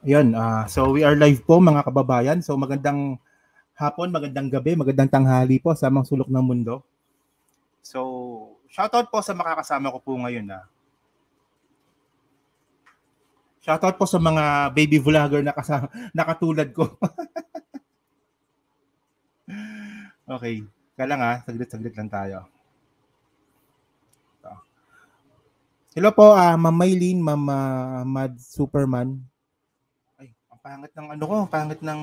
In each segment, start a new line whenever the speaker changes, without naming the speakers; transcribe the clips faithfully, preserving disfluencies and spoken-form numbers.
Ayun, uh, so we are live po mga kababayan. So magandang hapon, magandang gabi, magandang tanghali po sa mga sulok ng mundo. So shoutout po sa makakasama ko po ngayon. Ah. Shoutout po sa mga baby vlogger na kasama, nakatulad ko. Okay, kaya lang ha, saglit-saglit lang tayo. Hello po, uh, Ma'am Maylene, Ma'am uh, Mad Superman. Ay, ang pangit ng ano ko, ang pangit ng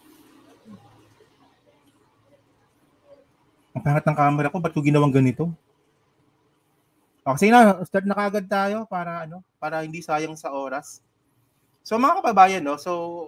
ang pangit ng camera ko, ba't ko ginawang ganito? Okay, na, start na kagad tayo para ano, para hindi sayang sa oras. So mga kababayan, no, so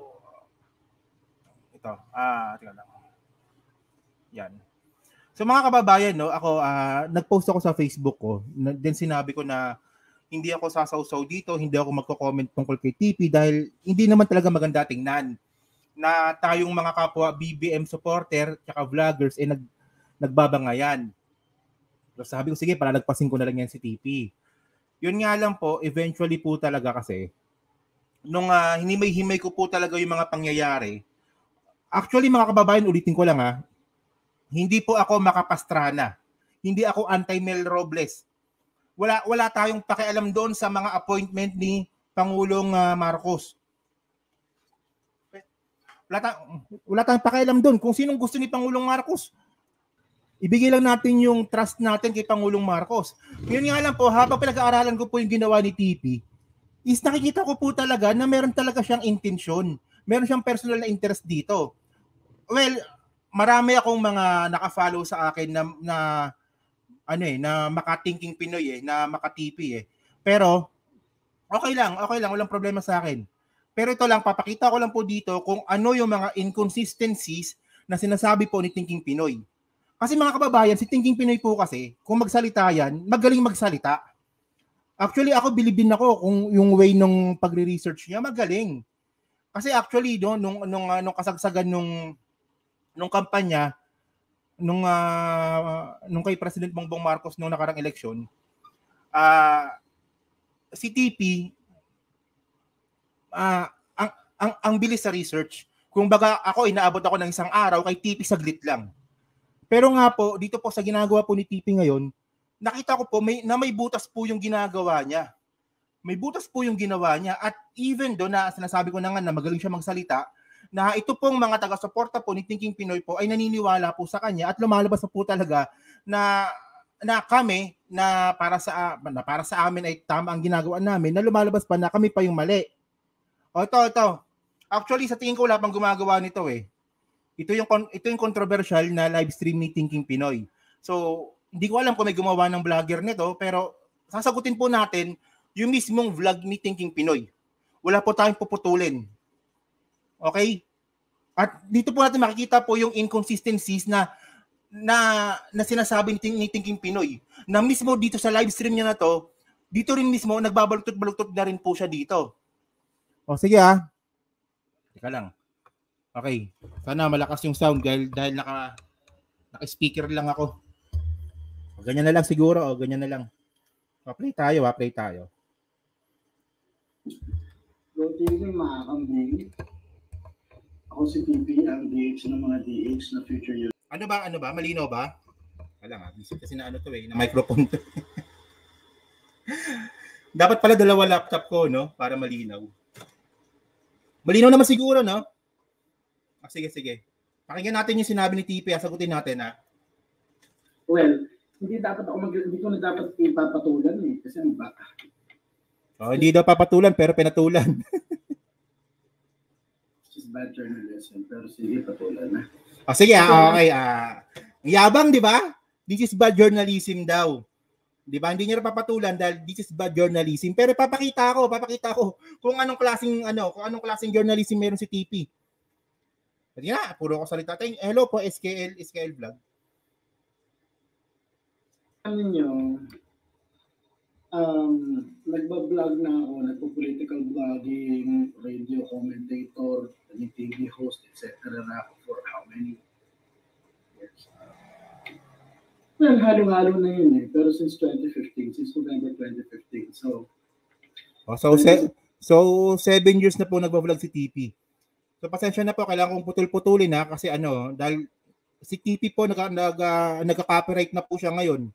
ito, ah, tingnan lang. Yan. So mga kababayan, no, ako uh, nag-post ako sa Facebook ko. Then sinabi ko na hindi ako sasawsaw dito, hindi ako magko-comment tungkol kay T P dahil hindi naman talaga maganda tingnan na tayong mga kapwa B B M supporter at vloggers eh nag nagbabangayan. So sabi ko, sige, palalagpasin ko na lang yan si T P. Yun nga lang po, eventually po talaga kasi, nung uh, hinimay-himay ko po talaga yung mga pangyayari, actually mga kababayan, ulitin ko lang ha, hindi po ako makapastrana. Hindi ako anti-Mel Robles. Wala, wala tayong pakialam doon sa mga appointment ni Pangulong uh, Marcos. Wala, ta- wala tayong pakialam doon. Kung sinong gusto ni Pangulong Marcos, ibigay lang natin yung trust natin kay Pangulong Marcos. Yun nga lang po, habang pinag-aaralan ko po yung ginawa ni T P, is nakikita ko po talaga na meron talaga siyang intensyon. Meron siyang personal na interest dito. Well, marami akong mga naka-follow sa akin na, na ano eh, na maka-thinking Pinoy eh, na maka-T P eh. Pero, okay lang, okay lang, walang problema sa akin. Pero ito lang, papakita ko lang po dito kung ano yung mga inconsistencies na sinasabi po ni Thinking Pinoy. Kasi mga kababayan, si Thinking Pinoy po kasi, kung magsalita yan, magaling magsalita. Actually, ako bilibin ako kung yung way nung pagre-research niya, magaling. Kasi actually, no, nung, nung, uh, nung kasagsagan nung, nung kampanya, nung, uh, nung kay President Bongbong Marcos nung nakarang eleksyon, uh, si T P, uh, ang, ang, ang bilis sa research. Kung baga ako, inaabot ako ng isang araw, kay T P saglit lang. Pero nga po, dito po sa ginagawa po ni T P ngayon, nakita ko po may, na may butas po yung ginagawa niya. May butas po yung ginawa niya. At even do na sinasabi ko na nga na magaling siya magsalita, na ito pong mga taga-suporta po ni Thinking Pinoy po ay naniniwala po sa kanya at lumalabas na po talaga na na kami na para sa na para sa amin ay tama ang ginagawa namin, na lumalabas pa na kami pa yung mali. O ito, ito. Actually, sa tingin ko wala pang gumagawa nito eh. Ito yung ito yung controversial na live stream ni Thinking Pinoy. So, hindi ko alam kung may gumawa ng vlogger nito, pero sasagutin po natin yung mismong vlog ni Thinking Pinoy. Wala po tayong puputulin. Okay? At dito po natin makikita po yung inconsistencies na na, na sinasabi ni Thinking Pinoy. Na mismo dito sa live stream niya na to, dito rin mismo, nagbabaluktot-baluktot na rin po siya dito. O sige ah. Teka lang. Okay. Sana malakas yung sound dahil, dahil naka, naka-speaker lang ako. O, ganyan na lang siguro. O, ganyan na lang. O, play tayo ha. Play tayo.
Good evening mga kambing. Ako si T P, ang D H ng mga D H na future year.
Ano ba? Ano ba? Malinaw ba? Wala nga. Bisip kasi na ano to eh. Na microphone to. Dapat pala dalawa laptop ko, no? Para malinaw. Malinaw naman siguro, no? Ah, sige, sige. Pakinggan natin yung sinabi ni T P. Sagutin natin, ha?
Well, hindi dapat ako mag... Hindi ko na dapat ipapatulan eh. Kasi ang baka.
Oh, hindi daw papatulan, pero pinatulan.
It's bad journalism, pero sige, patulan na.
Oh, sige, ah, okay. Ah, yabang, di ba? This is bad journalism daw. Di ba? Hindi niya papatulan dahil this is bad journalism. Pero papakita ko, papakita ko kung anong klaseng ano, kung anong klaseng journalism meron si T P. Hindi na, puro ko salita. Hello po, S K L, S K L Vlog.
Ano niyo, um, nagbablog na ako, nagpo-political vlogging, radio commentator, naging T V host, et cetera na ako for how many years? Well, halo-halo na yun eh. Pero since twenty fifteen, since November twenty fifteen. So,
oh, so, se- So, seven years na po nagbablog si T P. So, pasensya na po, kailangan kong putol-putulin ha, kasi ano, dahil si T P po, nag, nag, uh, nagka-copyright na po siya ngayon.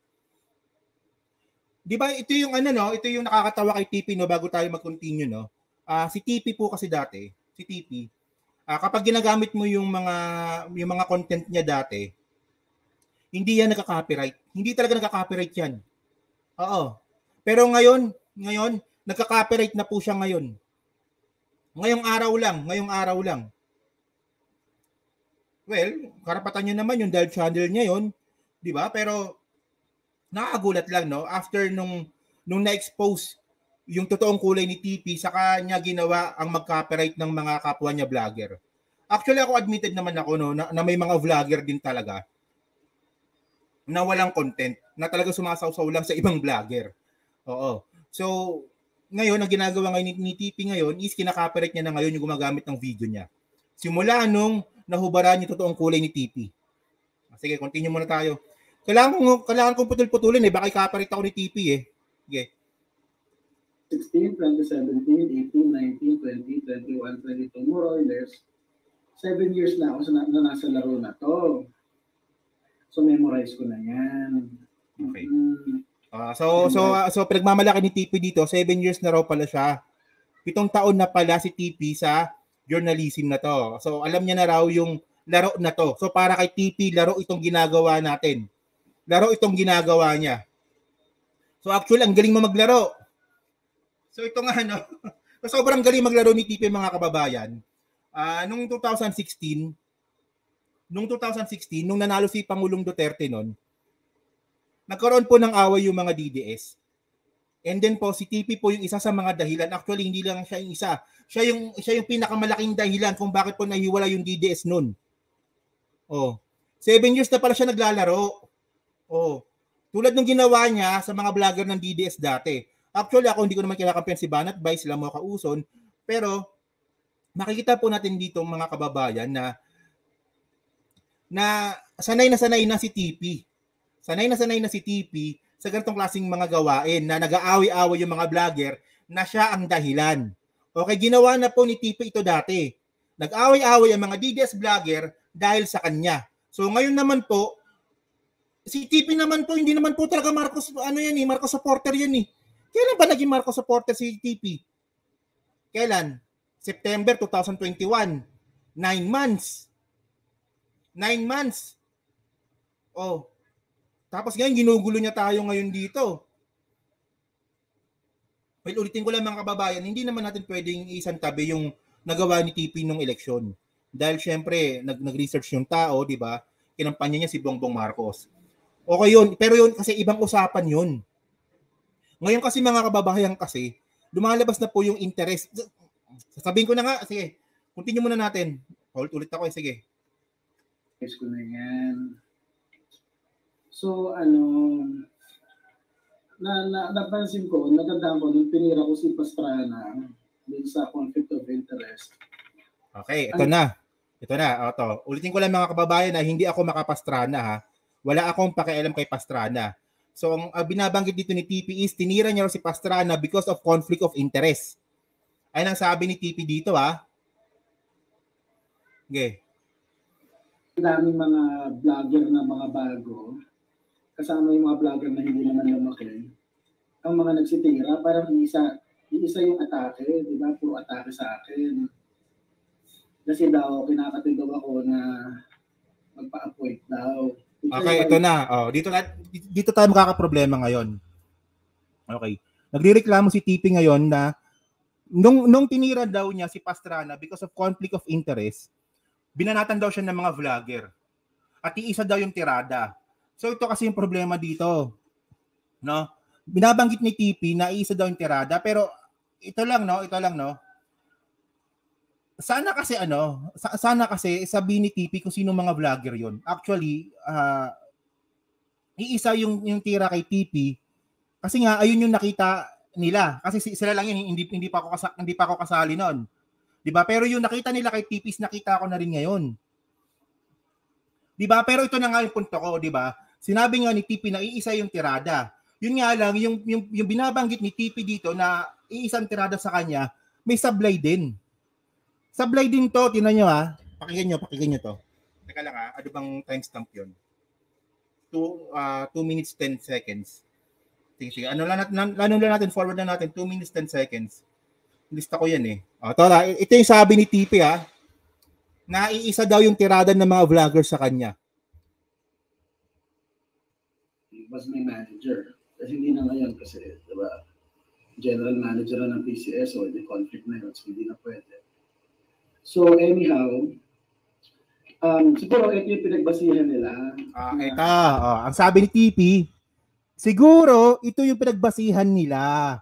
Di ba, ito yung ano, no? Ito yung nakakatawa kay T P, no, bago tayo mag-continue, no? Uh, si T P po kasi dati, si T P, uh, kapag ginagamit mo yung mga, yung mga content niya dati, hindi yan nagka-copyright. Hindi talaga nagka-copyright yan. Oo. Pero ngayon, ngayon, nagka-copyright na po siya ngayon. Ngayong araw lang, ngayong araw lang. Well, karapatan niya naman yung dahil channel niya yun, di ba? Pero nakakagulat lang, no? After nung nung na-expose yung totoong kulay ni T P, saka niya ginawa ang mag-copyright ng mga kapwa niya vlogger. Actually, ako admitted naman ako, no, na, na may mga vlogger din talaga na walang content, na talaga sumasawsaw lang sa ibang vlogger. Oo. So, ngayon, ang ginagawa ngayon ni, ni T P ngayon is kinaka-copyright niya na ngayon yung gumagamit ng video niya. Simula nung nahubaran yung totoong kulay ni T P. Sige, continue muna tayo. Kailangan kong, kailangan kong putol-putulin eh. Baka i-copyright ako ni T P eh. Sige.
sixteen, twenty seventeen, eighteen, nineteen, twenty, twenty-one, twenty-two, more or less. Seven years na ako na, na nasa laro na to. So, memorize ko na yan.
Okay. Mm-hmm. Uh, so, so, uh, so, pinagmamalaki ni T P dito, seven years na raw pala siya. Pitong taon na pala si T P sa journalism na to. So, alam niya na raw yung laro na to. So, para kay T P, laro itong ginagawa natin. Laro itong ginagawa niya. So, actually, ang galing mo maglaro. So, ito nga, no? Sobrang galing maglaro ni T P, mga kababayan. Uh, nung twenty sixteen, nung twenty sixteen, nung nanalo si Pangulong Duterte nun, nagkaroon po ng away yung mga D D S. And then po, si T P po yung isa sa mga dahilan. Actually, hindi lang siya yung isa. Siya yung, siya yung pinakamalaking dahilan kung bakit po nahiwala yung D D S nun. Oh. Seven years na pala siya naglalaro. Oh. Tulad ng ginawa niya sa mga vlogger ng D D S dati. Actually, ako hindi ko naman kinakampihan si Banat Bay, sila mga kauson. Pero, makikita po natin dito mga kababayan na na sanay na sanay na si T P. Sanay na sanay na si T P sa ganitong klaseng mga gawain na nag-aaway-away yung mga vlogger na siya ang dahilan. Okay, ginawa na po ni T P ito dati. Nag-aaway-away ang mga D D S vlogger dahil sa kanya. So ngayon naman po, si T P naman po, hindi naman po talaga Marcos, ano yan eh, Marcos supporter yan eh. Kailan ba naging Marcos supporter si T P? Kailan? September twenty twenty-one. Nine months. Nine months. Oh. Tapos ngayon, ginugulo niya tayo ngayon dito. Well, ulitin ko lang mga kababayan, hindi naman natin pwedeng isantabi yung nagawa ni T P nung eleksyon. Dahil syempre, nag- nag-research yung tao, di ba? Kinampanya niya si Bongbong Marcos. Okay yun, pero yun kasi ibang usapan yun. Ngayon kasi mga kababayan kasi, lumalabas na po yung interest. Sasabihin ko na nga, sige, continue muna natin. Ulit ako eh, sige.
Yes ko na yan. So, ano, na, na napansin ko, nagandaan ko, nung pinira ko si Pastrana din sa conflict of interest.
Okay, ito Ay, na. Ito na, ito. Ulitin ko lang mga kababayan na hindi ako makapastrana ha. Wala akong pakialam kay Pastrana. So, ang uh, binabanggit dito ni T P is, tinira niya si Pastrana because of conflict of interest. Ayun ang sabi ni T P dito ha. Okay.
Daming mga vlogger na mga bago, kasama yung mga vlogger na hindi naman lumaki, ang mga nagsitira, parang isa, isa yung atake, di ba? Puro atake sa akin. Kasi daw, kinakatigaw ako na magpa-appoint daw. Ito
okay, ito na. Oh, dito, dito tayo makakaproblema ngayon. Okay. Nagrereklamo si T P ngayon na nung, nung tinira daw niya si Pastrana because of conflict of interest, binanatan daw siya ng mga vlogger. At iisa daw yung tirada. So ito kasi yung problema dito. No? Binabanggit ni T P na iisa daw yung tirada, pero ito lang no, ito lang no. Sana kasi ano, sana kasi sabihin ni T P kung sino mga vlogger 'yon. Actually, uh, iisa yung yung tira kay T P kasi nga ayun yung nakita nila. Kasi sila lang yun, hindi hindi pa ako kasa, hindi pa ako kasali noon. 'Di ba? Pero yung nakita nila kay T P, nakita ko na rin ngayon. 'Di ba? Pero ito na nga yung punto ko, 'di ba? Sinabi nga ni T P na iisa yung tirada. Yun nga lang yung yung, yung binabanggit ni T P dito na iisang tirada sa kanya, may sablay din. Sablay din to, tinan nyo ha. Pakinggan nyo, pakinggan nyo to. Teka lang ha, ano bang timestamp yun? two, uh, two minutes ten seconds. Sige, sige. Ano lang natin, ano lang natin, forward na natin, two minutes ten seconds. Lista ko yan eh. O, ito, ito yung sabi ni T P ha. Naiisa daw yung tirada ng mga vlogger sa kanya.
He was my manager. Kasi hindi na ngayon kasi, diba, general manager na ng P C S o hindi conflict na yun. So, hindi na pwede. So, anyhow, um, siguro ito yung pinagbasihan nila.
Ah, ito. Oh, ang sabi ni T P, siguro ito yung pinagbasihan nila.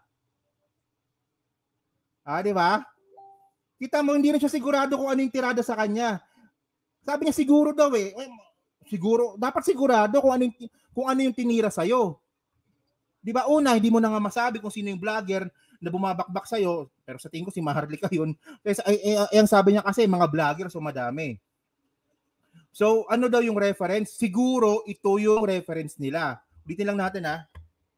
Ah, di ba? Kita mo, hindi na siya sigurado kung ano yung tirada sa kanya. Sabi niya, siguro daw eh. Siguro, dapat sigurado kung ano yung, kung ano yung tinira sa'yo. Di ba? Una, hindi mo na nga masabi kung sino yung vlogger na bumabakbak sa'yo. Pero sa tingin ko, si Maharlika yun. Kasi, ay, ay, ay, ang sabi niya kasi, mga vlogger, so madami. So, ano daw yung reference? Siguro, ito yung reference nila. Ulitin lang natin, ha?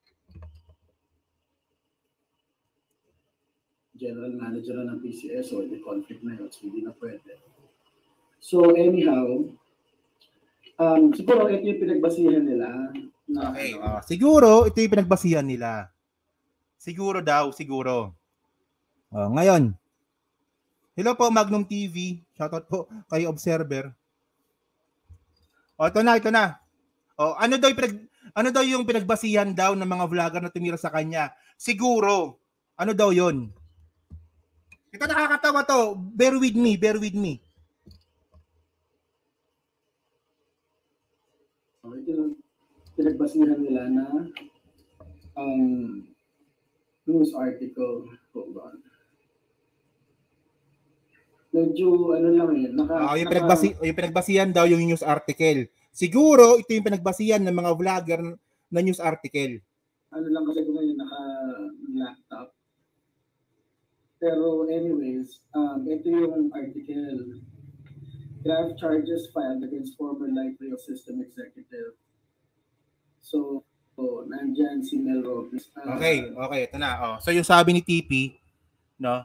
General manager na ng P C S o hindi conflict na yun. So, hindi na pwede. So, anyhow, um, siguro ito yung pinagbasihan nila. Na,
okay.
Ano,
uh, siguro, ito yung pinagbasihan nila. Siguro daw, siguro. Uh, ngayon, hello po, Magnum T V. Shoutout po kay Observer. O, ito na, ito na. O, ano daw yung pinag, ano daw yung pinagbasihan daw ng mga vlogger na tumira sa kanya? Siguro. Ano daw yun? Ito nakakatawa to. Bear with me, bear with me.
So, ito yung pinagbasihan nila na um, news article. Hold on. Medyo, ano lang eh. Naka,
uh, yung,
naka,
pinagbasi, yung pinagbasihan daw yung news article. Siguro, ito yung pinagbasihan ng mga vlogger na news article.
Ano lang kasi kung ngayon naka-laptop. Pero anyways, um, ito yung article. Grave charges filed against former light rail system executive. So, so nandyan si Mel Robles. Uh,
okay, okay, ito na. Oh. So yung sabi ni T P, no?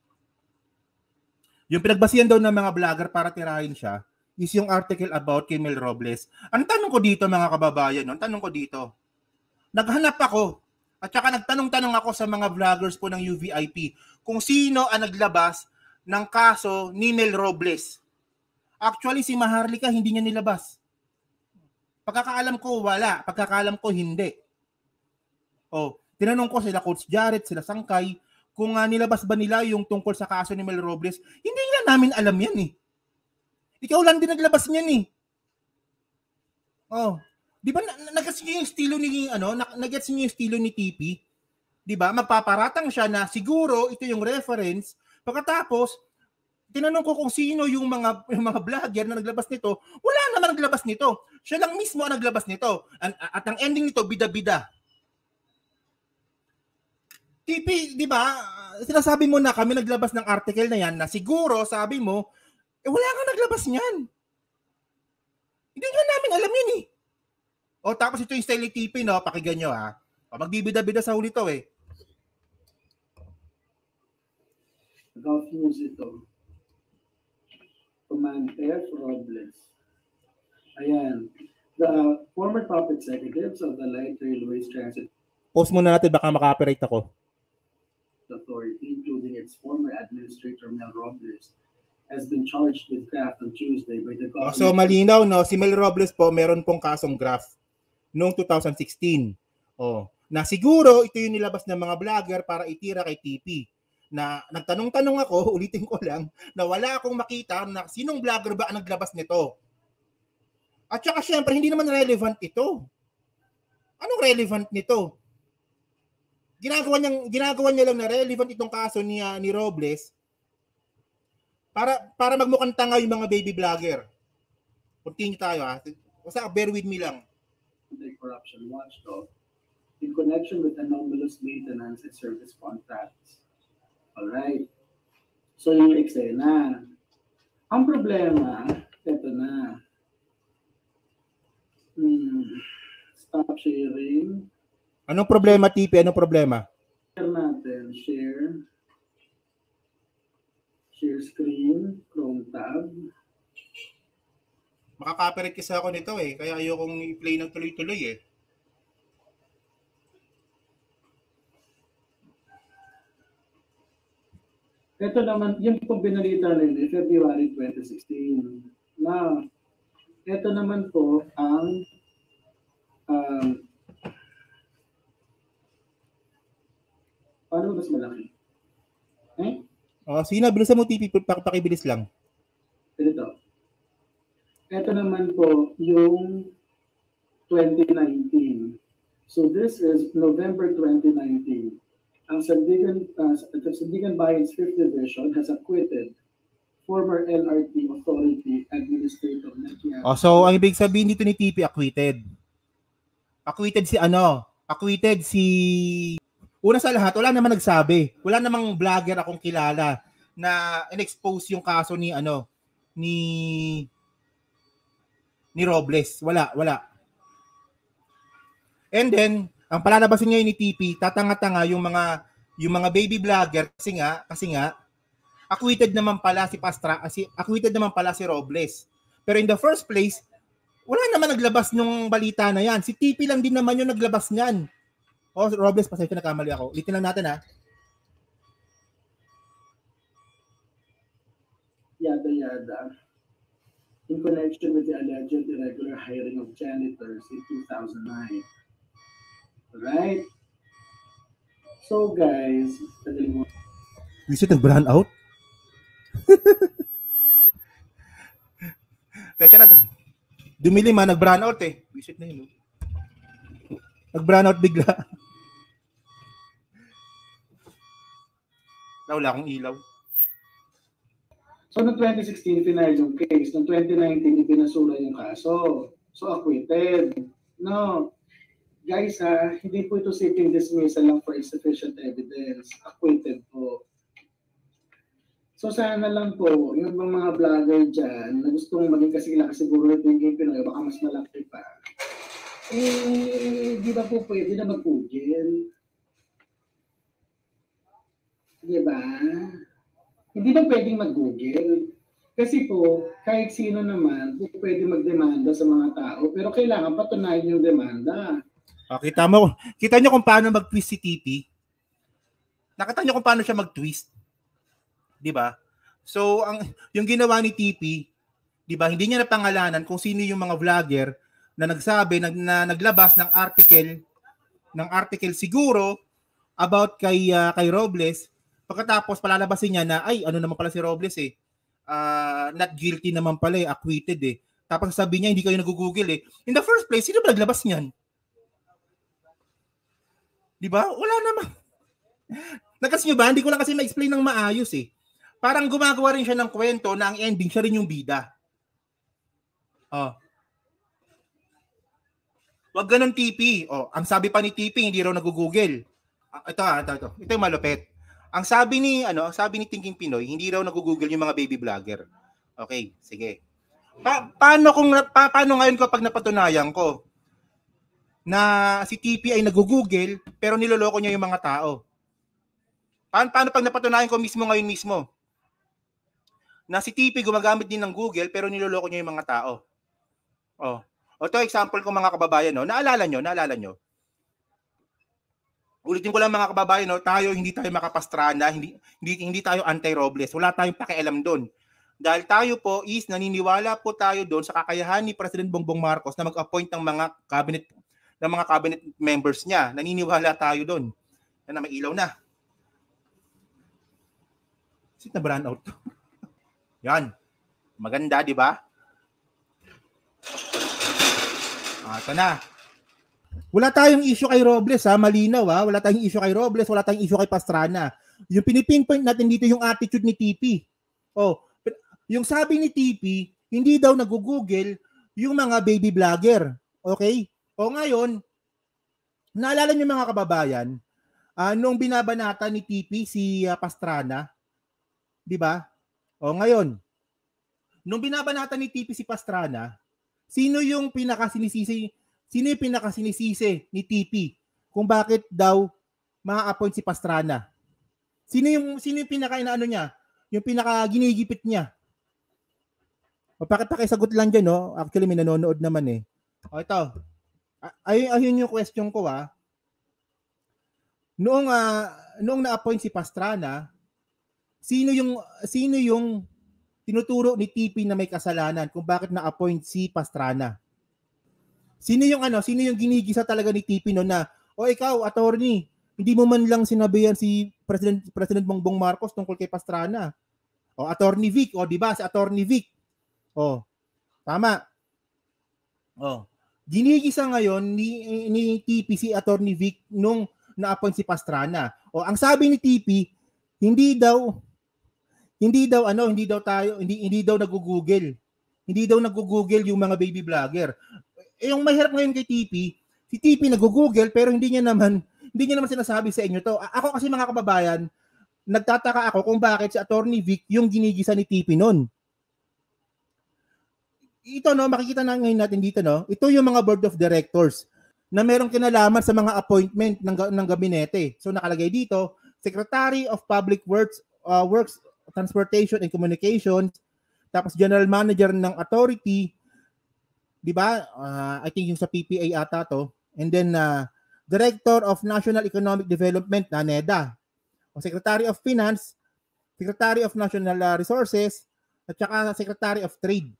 Yung pinagbasihan daw ng mga vlogger para tirahin siya is yung article about kay Mel Robles. Ang tanong ko dito, mga kababayan, no? Ang tanong ko dito, naghanap ako at saka nagtanong-tanong ako sa mga vloggers po ng U V I P kung sino ang naglabas ng kaso ni Mel Robles. Actually, si Maharlika hindi niya nilabas. Pagkakaalam ko, wala. Pagkakaalam ko, hindi. Oh, tinanong ko sila Coach Jarrett, sila Sangkay, kung uh, nilabas ba nila yung tungkol sa kaso ni Mel Robles. Hindi nga namin alam yan eh. Ikaw lang din naglabas niyan eh. Oh, di ba nag-gets niyo yung estilo ni ano, nag-gets niyo yung estilo ni T P? Di ba? Magpaparatang siya na siguro ito yung reference. Pagkatapos, tinanong ko kung sino yung mga yung mga vlogger na naglabas nito. Wala naman naglabas nito. Siya lang mismo ang naglabas nito. At, at ang ending nito, bida-bida. T P, di ba? Sinasabi mo na kami naglabas ng article na yan na siguro, sabi mo, eh wala kang naglabas niyan. Hindi nga namin alam yun eh. O tapos ito yung style ni T P, no? Pakinggan nyo ha. O, magbibida-bida sa huli to eh.
Golf news ito. Command F. Robles. Ayan. The uh, former top executives of the Light Railways Transit
Post muna natin, baka maka-copyright ako.
Authority, including its former administrator Mel Robles, has been charged with graft on Tuesday by the government.
Oh, so malinaw, no? Si Mel Robles po, meron pong kasong graft noong two thousand sixteen. Oh, na siguro ito yung nilabas ng mga vlogger para itira kay T P. Na nagtanong-tanong ako, ulitin ko lang, na wala akong makita na sinong vlogger ba ang naglabas nito. At saka syempre, hindi naman relevant ito. Anong relevant nito? Ginagawa niya ginagawa niya lang na relevant itong kaso ni uh, ni Robles para para magmukhang tanga yung mga baby vlogger. Continue tayo ha. Basta bear with me lang.
The corruption watchdog in connection with anomalous maintenance and service contracts. All right. So yung eksena. Ang problema, ito na. Hmm, stop sharing.
Anong problema, T P? Anong problema?
Share natin. Share. Share screen, Chrome tab.
Makaka-copyright kasi ako nito eh, kaya ayokong i-play ng tuloy-tuloy eh.
Ito naman, yung pong binalita rin eh, February twenty sixteen. Na, ito naman po ang um, paano mas malaki? Eh?
Oh, sige na, bilisan mo T P, pakibilis lang.
Ito. Ito naman po yung twenty nineteen. So this is November twenty nineteen. Ang Sandigan, uh, Sandigan Bayan's fifth Division has acquitted former L R T Authority Administrator Nakia.
Oh, so ang ibig sabihin dito ni T P, acquitted. Acquitted si ano? Acquitted si... Una sa lahat, wala naman nagsabi. Wala namang vlogger akong kilala na in-expose yung kaso ni ano, ni ni Robles. Wala, wala. And then, ang palalabasin ngayon ni T P, tatanga-tanga yung mga yung mga baby vlogger kasi nga, kasi nga acquitted naman pala si Pastra, si acquitted naman pala si Robles. Pero in the first place, wala naman naglabas nung balita na yan. Si T P lang din naman yung naglabas niyan. Oh, Robles, pasensya na kamali ako. Ulitin lang natin ha.
Yada yada. In connection with the alleged irregular hiring of janitors in two thousand nine. Right? So guys, tagaling mo.
Visit nag-brown out? Pasensya na. Dumili man, nag-brown out eh. Visit na yun. Nag-brown out bigla. Wala akong ilaw.
So, noong twenty sixteen, final yung case. Noong twenty nineteen, ipinasula yung kaso. So, acquitted. No. Guys, ha, hindi po ito sitting dismissal lang for insufficient evidence. Acquitted po. So, sana lang po, yung bang mga vlogger dyan, na gustong maging kasigla siguro ito yung Pinoy, baka mas malaki pa. Eh, di ba po pwede na mag-Google? Di ba? Hindi ba pwedeng mag-Google? Kasi po, kahit sino naman, po pwede magdemanda sa mga tao, pero kailangan patunayan yung demanda.
Oh, kita mo, kita nyo kung paano mag-twist si T P? Nakita nyo kung paano siya mag-twist? Di ba? So, ang yung ginawa ni T P, di ba, hindi niya napangalanan kung sino yung mga vlogger na nagsabi, na, na naglabas ng article, ng article siguro about kay, uh, kay Robles. Pagkatapos, palalabasin niya na, ay, ano naman pala si Robles eh. Uh, not guilty naman pala eh, acquitted eh. Tapos sabi niya, hindi kayo nag-google eh. In the first place, sino ba naglabas niyan? Di ba? Wala naman. Nakas nyo ba? Hindi ko lang kasi ma-explain ng maayos eh. Parang gumagawa rin siya ng kwento na ang ending, siya rin yung bida. Oh. Wag ganun T P. Oh, ang sabi pa ni T P, hindi raw nag-google. Ito ah, ito, ito. Ito yung malupit. Ang sabi ni, ano, sabi ni Thinking Pinoy, hindi raw nag-google yung mga baby vlogger. Okay, sige. Pa- paano kung pa- paano ngayon ko pag napatunayan ko na si T P ay nag-google pero niloloko niya yung mga tao? Pa- paano pag napatunayan ko mismo ngayon mismo na si T P gumagamit din ng Google pero niloloko niya yung mga tao? Oh. O ito example ko mga kababayan, no? Naalala nyo, naalala nyo. Ulitin ko lang mga kababayan, no? Tayo hindi tayo makapastrana, hindi hindi hindi tayo anti-Robles. Wala tayong pakialam doon. Dahil tayo po is naniniwala po tayo doon sa kakayahan ni President Bongbong Marcos na mag-appoint ng mga cabinet ng mga cabinet members niya. Naniniwala tayo doon. Yan na, may ilaw na. Sit na brown out. Yan. Maganda, di ba? Ah, ito na. Wala tayong issue kay Robles, ha? Malinaw, ha? Wala tayong issue kay Robles, wala tayong issue kay Pastrana. Yung pinipinpoint natin dito yung attitude ni T P. Oh, yung sabi ni T P, hindi daw nag-google yung mga baby vlogger. Okay? O ngayon, naalala niyo mga kababayan, uh, nung binabanata ni T P si uh, Pastrana, di ba? O ngayon, nung binabanata ni T P si Pastrana, sino yung pinakasinisisi, sino yung pinakasinisisi ni T P kung bakit daw ma-appoint si Pastrana? Sino yung sino yung pinaka-inaano niya? yung pinaka ginigipit niya. O pakisagot lang dyan, no? Actually, may nanonood naman eh. O ito. Ay, ayun yung question ko ah. Noong uh, noong na-appoint si Pastrana, sino yung sino yung tinuturo ni T P na may kasalanan kung bakit na-appoint si Pastrana? Sino yung ano, sino yung ginigisa talaga ni T P no na, o ikaw, attorney, hindi mo man lang sinabihan si President President Bongbong Marcos tungkol kay Pastrana. O Attorney Vic, o di ba si Attorney Vic? O, tama. O, ginigisa ngayon ni, ni T P si Attorney Vic nung na-appoint si Pastrana. O ang sabi ni T P, hindi daw hindi daw ano, hindi daw tayo, hindi hindi daw nag-google. Hindi daw nag-google yung mga baby vlogger. Eh, yung mahirap ngayon kay T P, si T P nag-google pero hindi niya naman hindi niya naman sinasabi sa inyo to. Ako kasi mga kababayan, nagtataka ako kung bakit si Attorney Vic yung ginigisa ni T P noon. Ito no, makikita na ngayon natin dito no. Ito yung mga board of directors na merong kinalaman sa mga appointment ng ng gabinete. So nakalagay dito, Secretary of Public Works, uh, Works, Transportation and Communications, tapos General Manager ng Authority, 'di ba? Uh, I think yung sa P P A ata to. And then uh, Director of National Economic Development na NEDA. O Secretary of Finance, Secretary of National Resources, at saka Secretary of Trade.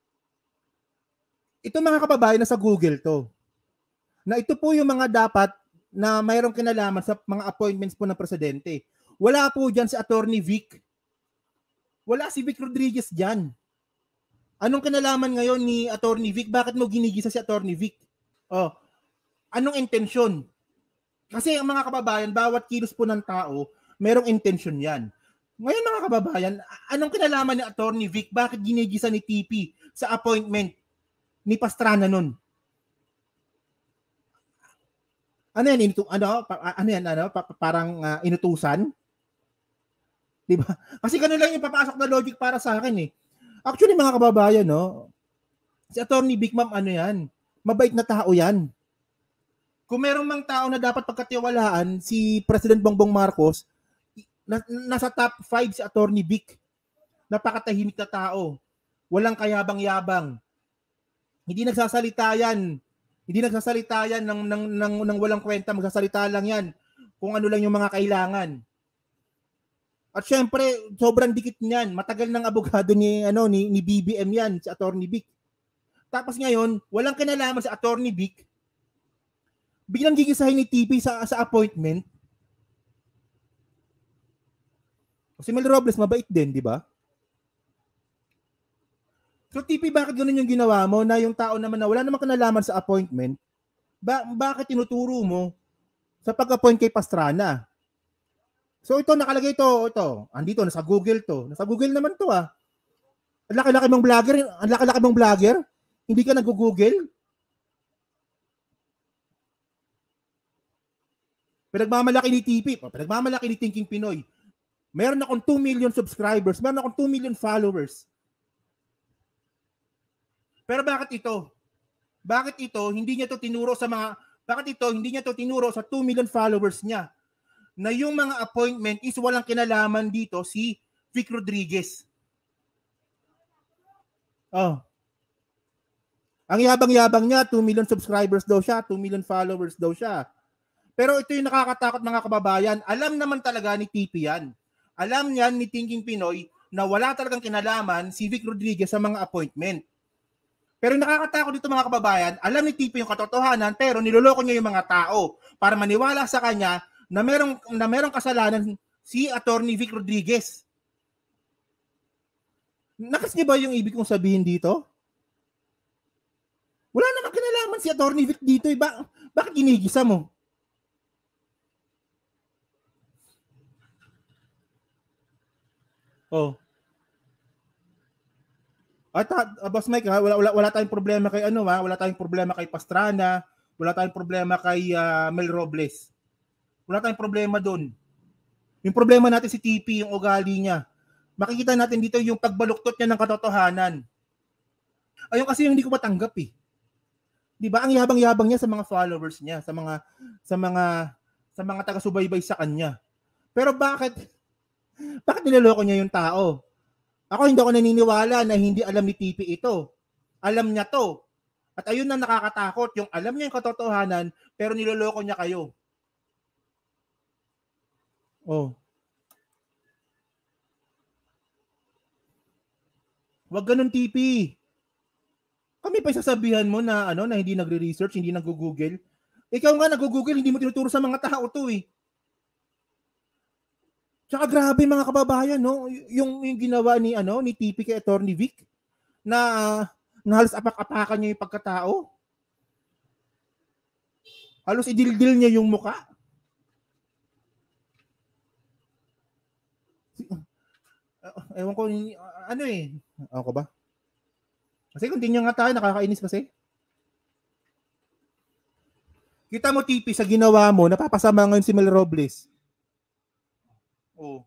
Ito mga kababayan, nasa Google to. Na ito po yung mga dapat na mayroong kinalaman sa mga appointments po ng presidente. Wala po dyan si Attorney Vic. Wala si Vic Rodriguez dyan. Anong kinalaman ngayon ni Attorney Vic? Bakit mo ginigisa si Attorney Vic? Oh, anong intensyon? Kasi ang mga kababayan, bawat kilos po ng tao, merong intensyon yan. Ngayon mga kababayan, anong kinalaman ni Attorney Vic? Bakit ginigisa ni T P sa appointment ni Pastrana nun? Ano yan? Inutu, ano, pa, ano yan? Ano, pa, parang uh, inutusan? Diba? Kasi ganun lang yung papasok na logic para sa akin eh. Actually mga kababayan, no, si Attorney Vic, ma'am, ano yan? Mabait na tao yan. Kung merong mang tao na dapat pagkatiwalaan, si President Bongbong Marcos, na, nasa top five si Attorney Vic. Napakatahimik na tao. Walang kayabang-yabang. Hindi nagsasalita yan. Hindi nagsasalita yan ng, ng, ng, ng walang kwenta. Magsasalita lang yan kung ano lang yung mga kailangan. At syempre, sobrang dikit niyan. Matagal ng abogado ni, ano, ni, ni B B M yan, si Attorney Vic. Tapos ngayon, walang kinalaman si Attorney Vic. Biglang gigisahin ni T P sa, sa appointment. Si Mel Robles, mabait din, di ba? So T P, bakit ganun yung ginawa mo na yung tao naman na wala namang kinalaman sa appointment, ba- bakit tinuturo mo sa pag-appoint kay Pastrana? So ito, nakalagay ito, ito, andito, nasa Google to. Nasa Google naman to ah. Ang laki-laki mong vlogger, ang laki-laki mong vlogger, hindi ka nag-google? Pinagmamalaki ni T P, pinagmamalaki ni Thinking Pinoy. Meron akong two million subscribers, meron akong two million followers. Pero bakit ito? Bakit ito hindi niya to tinuro sa mga bakit ito hindi niya to tinuro sa two million followers niya na yung mga appointment is walang kinalaman dito si Vic Rodriguez. Oh. Ang yabang-yabang niya, two million subscribers daw siya, two million followers daw siya. Pero ito yung nakakatakot mga kababayan. Alam naman talaga ni T P yan. Alam niyan ni Thinking Pinoy na wala talagang kinalaman si Vic Rodriguez sa mga appointment. Pero nakakatakot dito mga kababayan, alam ni T P yung katotohanan pero niloloko niya yung mga tao para maniwala sa kanya na merong, na merong kasalanan si Attorney Vic Rodriguez. Nakas niyo ba yung ibig kong sabihin dito? Wala namang kinalaman si Attorney Vic dito. Eh. Ba- bakit ginigisa mo? Oh. At uh, Boss Mike, ha, wala, wala, wala tayong problema kay ano ha, wala tayong problema kay Pastrana, wala tayong problema kay uh, Mel Robles. Wala tayong problema doon. Yung problema natin si T P, yung ugali niya. Makikita natin dito yung pagbaluktot niya ng katotohanan. Ayun kasi yung hindi ko matanggap eh. 'Di ba? Ang yabang-yabang niya sa mga followers niya, sa mga sa mga sa mga taga-subaybay sa kanya. Pero bakit Bakit niloloko niya yung tao? Ako hindi ako naniniwala na hindi alam ni T P ito. Alam niya to. At ayun na nakakatakot, yung alam niya yung katotohanan, pero niloloko niya kayo. Oh. Wag ganun, T P. Kami pa sasabihan mo na ano na hindi nagre-research, hindi nag-google. Ikaw nga nag-google, hindi mo tinuturo sa mga tao to eh. Tsaka grabe mga kababayan, no? Yung, yung ginawa ni ano ni T P kay Attorney Vic na uh, na halos apak-apakan niya yung pagkatao. Halos idildil niya yung muka. Ewan ko, ano eh. Ako ba? Kasi kung tingnan nga tayo, nakakainis kasi. Kita mo, T P, sa ginawa mo, napapasama ngayon si Mel Robles. Oh.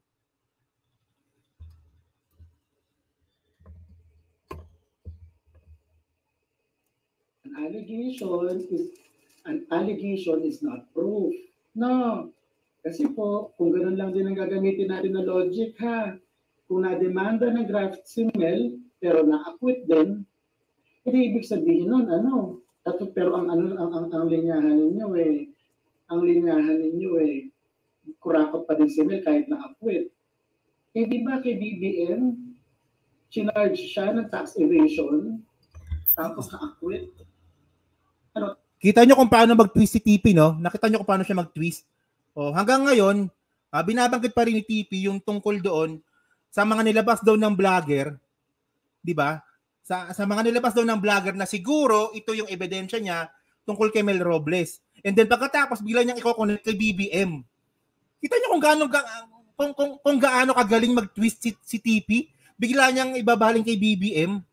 An allegation is an allegation is not proof. No. Kasi po, kung gano'n lang din ang gagamitin natin na logic, ha? Kung na-demanda ng graft si Mel, pero na-acquit din, hindi ibig sabihin nun, ano? Pero ang, ano, ang, ang, ang linyahan ninyo eh, ang linyahan ninyo eh, kurakot pa din si Mel kahit na-acquit. Eh, di ba kay B B M, chinarge siya ng tax evasion, tapos na-acquit? Ano?
Kita nyo kung paano mag-twist si T P, no? Nakita nyo kung paano siya mag-twist. Oh, hanggang ngayon, ah, binabanggit pa rin ni T P yung tungkol doon sa mga nilabas daw ng vlogger, 'di ba? Sa sa mga nilabas daw ng vlogger na siguro ito yung ebidensya niya tungkol kay Mel Robles. And then pagkatapos bigla niyang i-connect kay B B M. Kita niyo kung gaano ga, kung, kung, kung gaano kagaling mag-twist si, si T P, bigla niyang ibabaling kay B B M.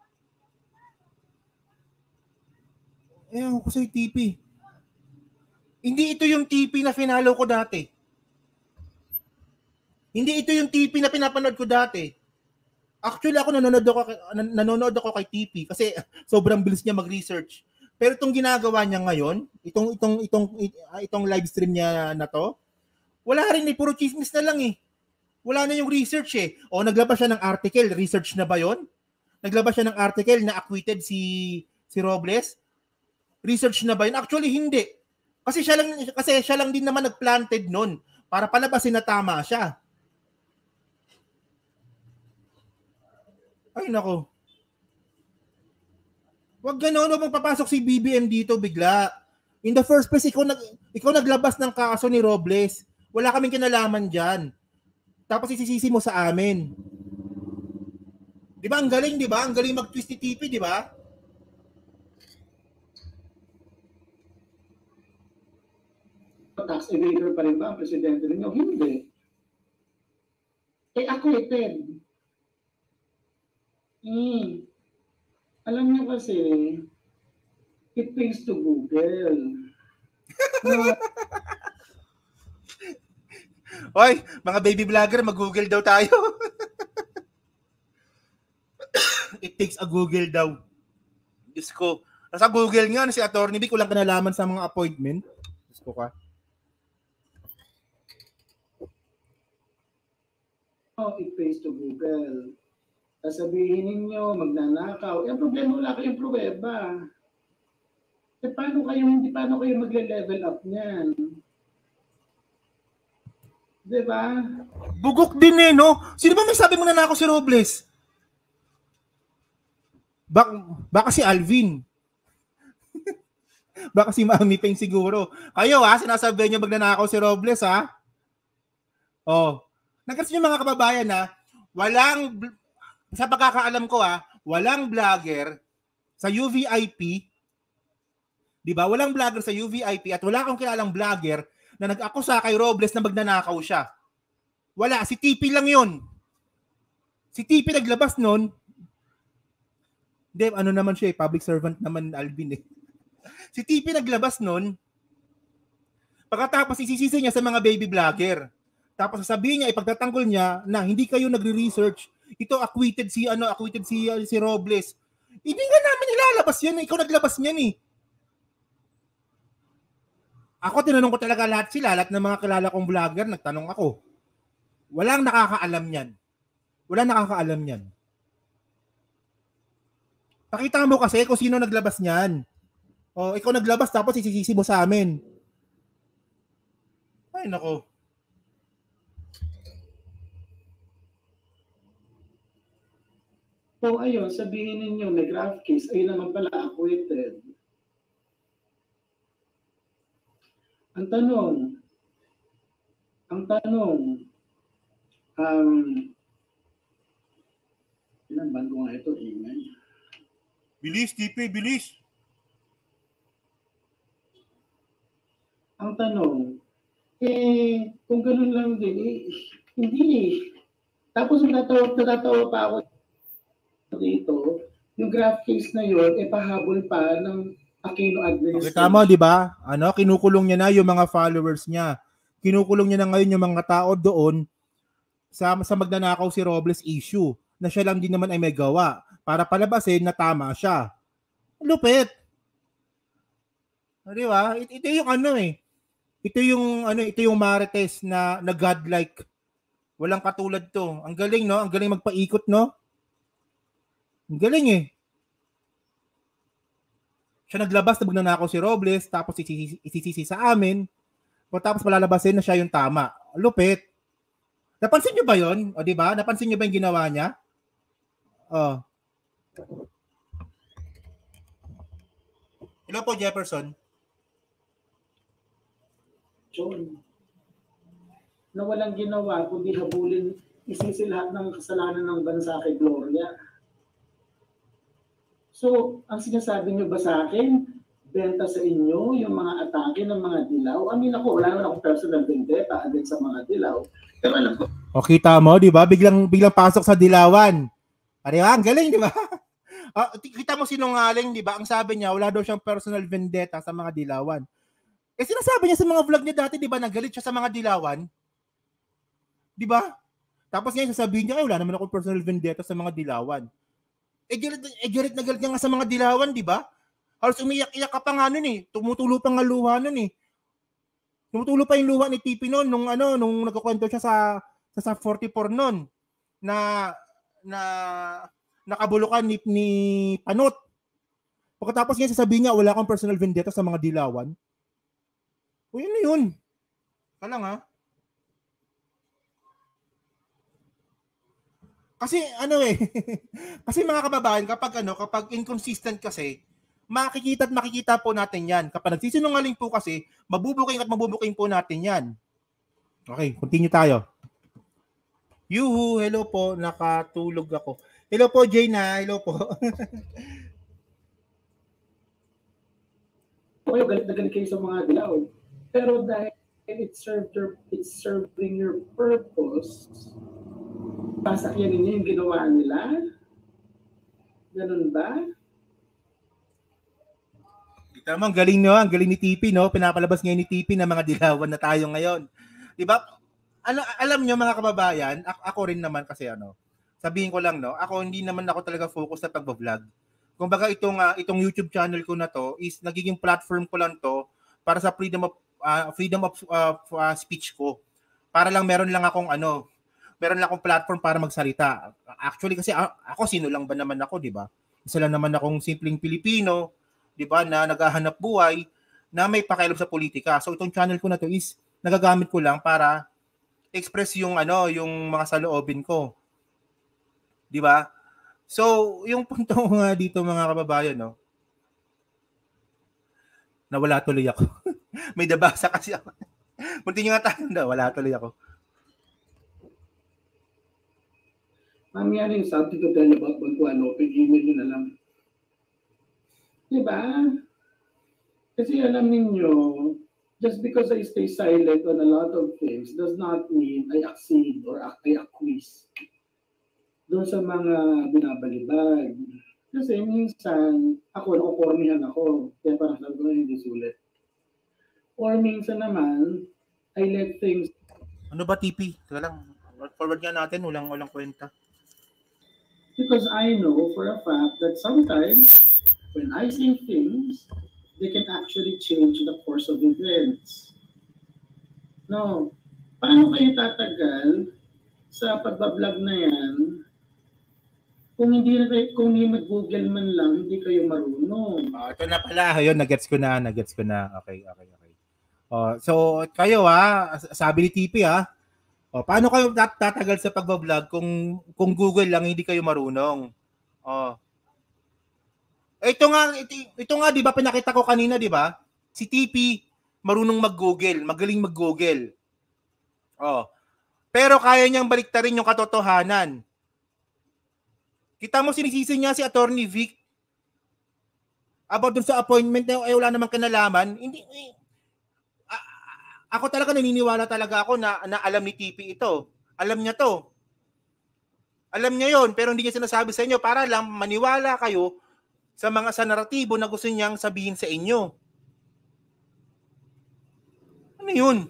Eh, ako sa T P. Hindi ito yung T P na finalo ko dati. Hindi ito yung T P na pinapanood ko dati. Actually, ako nanonood ako, nanonood ako kay T P kasi sobrang bilis niya mag-research. Pero itong ginagawa niya ngayon, itong itong itong itong live stream niya na to, wala rin eh, puro chismis na lang eh. Wala na yung research eh. O naglabas siya ng article, research na ba 'yon? Naglabas siya ng article na acquitted si si Robles. Research na ba 'yun? Actually hindi. Kasi siya lang kasi siya lang din naman nagplanted noon para palabasin na tama siya. Ay nako. Wag ganoon, wag magpapasok si B B M dito bigla. In the first place, ikaw, nag, ikaw naglabas ng kaso ni Robles. Wala kaming kinalaman diyan. Tapos isisisi mo sa amin. 'Di ba ang galing, 'di ba? Ang galing mag-twist ni T P, 'di ba?
Tax evader pa rin ba ang presidente ninyo? Hindi. Eh, acquitted. Hmm. Alam niyo kasi, it pays to Google. No.
Hoy, mga baby vlogger, mag-Google daw tayo. It takes a Google daw. Diyos ko. Nasa Google nga, si Attorney Vic, walang kanalaman sa mga appointment. Diyos ko ka.
Oh, it pays to Google. Sasabihin ninyo, magnanakaw. Yung problema, wala kayong pruweba. Eh, paano kayo, hindi paano kayo magle-level up niyan? Diba?
Bugok din eh, no? Sino ba may sabi mo na nako si Robles? Bak baka si Alvin. Baka si Mami Peng siguro. Kayo ha, sinasabi niyo magnanakaw si Robles ha? Oh. Nagkatsin niyo mga kababayan na walang, sa pagkakaalam ko ha, walang vlogger sa U V I P, di ba? Walang vlogger sa U V I P at wala akong kilalang vlogger na nag-akusa kay Robles na magnanakaw siya. Wala, si T P lang yun. Si T P naglabas nun. Hindi, ano naman siya eh, public servant naman Alvin eh. Si T P naglabas nun, pagkatapos isisisi niya sa mga baby vlogger. Tapos sasabihin niya, ipagtatanggol niya na hindi kayo nagre-research. Ito acquitted si ano, acquitted si uh, si Robles. Hindi nga namin ilalabas yan, ikaw naglabas niyan eh. Ako tinanong ko talaga lahat sila, lahat ng mga kilala kong vlogger, nagtanong ako. Walang nakakaalam yan. Walang nakakaalam yan. Pakita mo kasi kung sino naglabas niyan. O, ikaw naglabas tapos isisisi mo sa amin. Ay, nako.
So, ayun, sabihin ninyo, may graph case, ayun naman pala, acquitted. Ang tanong, ang tanong, um, ilang ban ko nga ito, ingay.
Bilis, T P, bilis.
Ang tanong, eh, kung ganun lang din, eh, hindi eh. Tapos natatawa, natatawa pa ako dito, yung graph case na yun, eh, pahabol pa ng Aquino administration.
Okay, tama, di ba? Ano, kinukulong niya na yung mga followers niya. Kinukulong niya na ngayon yung mga tao doon sa, sa magnanakaw si Robles issue na siya lang din naman ay may gawa para palabasin na tama siya. Lupit. Di ba? Ito, ito yung ano eh. Ito yung ano, ito yung Marites na na godlike. Walang katulad to. Ang galing, no? Ang galing magpaikot, no? Ang galing eh. Siya naglabas na magnanakaw si Robles, tapos isisisi, isisisi sa amin, tapos palalabasin na siya yung tama. Lupit. Napansin niyo ba yun? O, di ba? Napansin niyo ba yung ginawa niya? Oh. Hello po, Jefferson.
John, na walang ginawa kundi habulin, isisi lahat ng kasalanan ng bansa kay Gloria. So, ang sinasabi niyo ba sa akin, benta sa inyo yung mga atake ng mga dilaw? I mean ako, wala naman akong personal vendetta against sa mga dilaw. Pero alam ko.
O kita mo, di ba? Biglang, biglang pasok sa dilawan. Di ba? Ang galing, di ba? Uh, kita mo sinungaling, di ba? Ang sabi niya, wala daw siyang personal vendetta sa mga dilawan. Eh sinasabi niya sa mga vlog niya dati, di ba, nagalit siya sa mga dilawan? Di ba? Tapos ngayon sasabihin niya, ay wala naman akong personal vendetta sa mga dilawan. Eh galit, eh, galit na galit niya nga sa mga dilawan, di ba? Halos umiyak-iyak ka pa nga nun eh. Tumutulo pa nga luha nun eh. Tumutulo pa yung luha ni T P nun nung ano, nung nagkukwento siya sa sa, sa forty-four nun na na nakabulukan ni, ni Panot. Pagkatapos niya sasabihin niya, wala akong personal vendetta sa mga dilawan. O yun na yun. Kala nga. Kasi ano eh, kasi mga kababayan, kapag ano, kapag inconsistent kasi, makikita at makikita po natin yan. Kapag nagsisinungaling po kasi, mabubuking at mabubuking po natin yan. Okay, continue tayo. Yuhu, hello po, nakatulog ako. Hello po, Jayna, hello po.
Okay, galit na galit kayo sa mga dilaw. Pero dahil it served your, it's serving your purpose, pasakyan ninyo yung ginawa nila? Ganun ba?
Tama, ang galing no, ang galing ni T P no, pinapalabas ngayon ni T P na mga dilawan na tayo ngayon. 'Di ba? Alam alam niyo mga kababayan, ako, ako rin naman kasi ano. Sabihin ko lang no, ako hindi naman ako talaga focus sa pagbo-vlog. Kumbaga itong uh, itong YouTube channel ko na to is nagiging platform ko lang to para sa freedom of uh, freedom of uh, uh, speech ko. Para lang meron lang akong ano, meron lang akong platform para magsalita. Actually kasi uh, ako sino lang ba naman ako, 'di ba? Isa lang naman akong simpleng Pilipino, 'di ba, na naghahanap buhay na may pakialam sa politika. So itong channel ko na to is nagagamit ko lang para express yung ano, yung mga saloobin ko. 'Di ba? So, yung punto nga dito mga kababayan, no. Nawala tuloy ako. May nabasa kasi ako. Munti nyo nga tayo na, wala tuloy ako.
Mami, ano yung something to tell you about Bantuano? Pag-email nyo na lang. Diba? Kasi alam ninyo, just because I stay silent on a lot of things does not mean I accede or I acquiesce doon sa mga binabalibag. Kasi minsan, ako, nakukornihan ako. Kaya parang sabi ko, hindi sulit. Or minsan naman, I let things...
Ano ba, T P? Teka lang. Forward nga natin, walang, walang kwenta.
Because I know for a fact that sometimes, when I say things, they can actually change the course of events. No. Paano kayo tatagal sa pagbablog na yan, kung hindi kung hindi mag-Google man lang, hindi kayo marunong.
Oh, ito na pala, ayun, nagets ko na, nagets ko na. Okay, okay, okay. Oh, so kayo ha, sabi ni T P ha. Oh, paano kayo tatagal sa pagbablog kung kung Google lang hindi kayo marunong? Oh. Ito nga ito, ito nga 'di ba pinakita ko kanina, 'di ba? Si T P marunong mag-Google, magaling mag-Google. Oh. Pero kaya niyang baliktarin yung katotohanan. Kita mo sinisisi niya si Attorney Vic about dun sa appointment na eh, wala namang kinalaman. Hindi eh, ako talaga naniniwala talaga ako na, na alam ni T P ito. Alam niya to. Alam niya yon, pero hindi niya sinasabi sa inyo para lang maniwala kayo sa mga sa naratibo na gusto niyang sabihin sa inyo. Ano yun?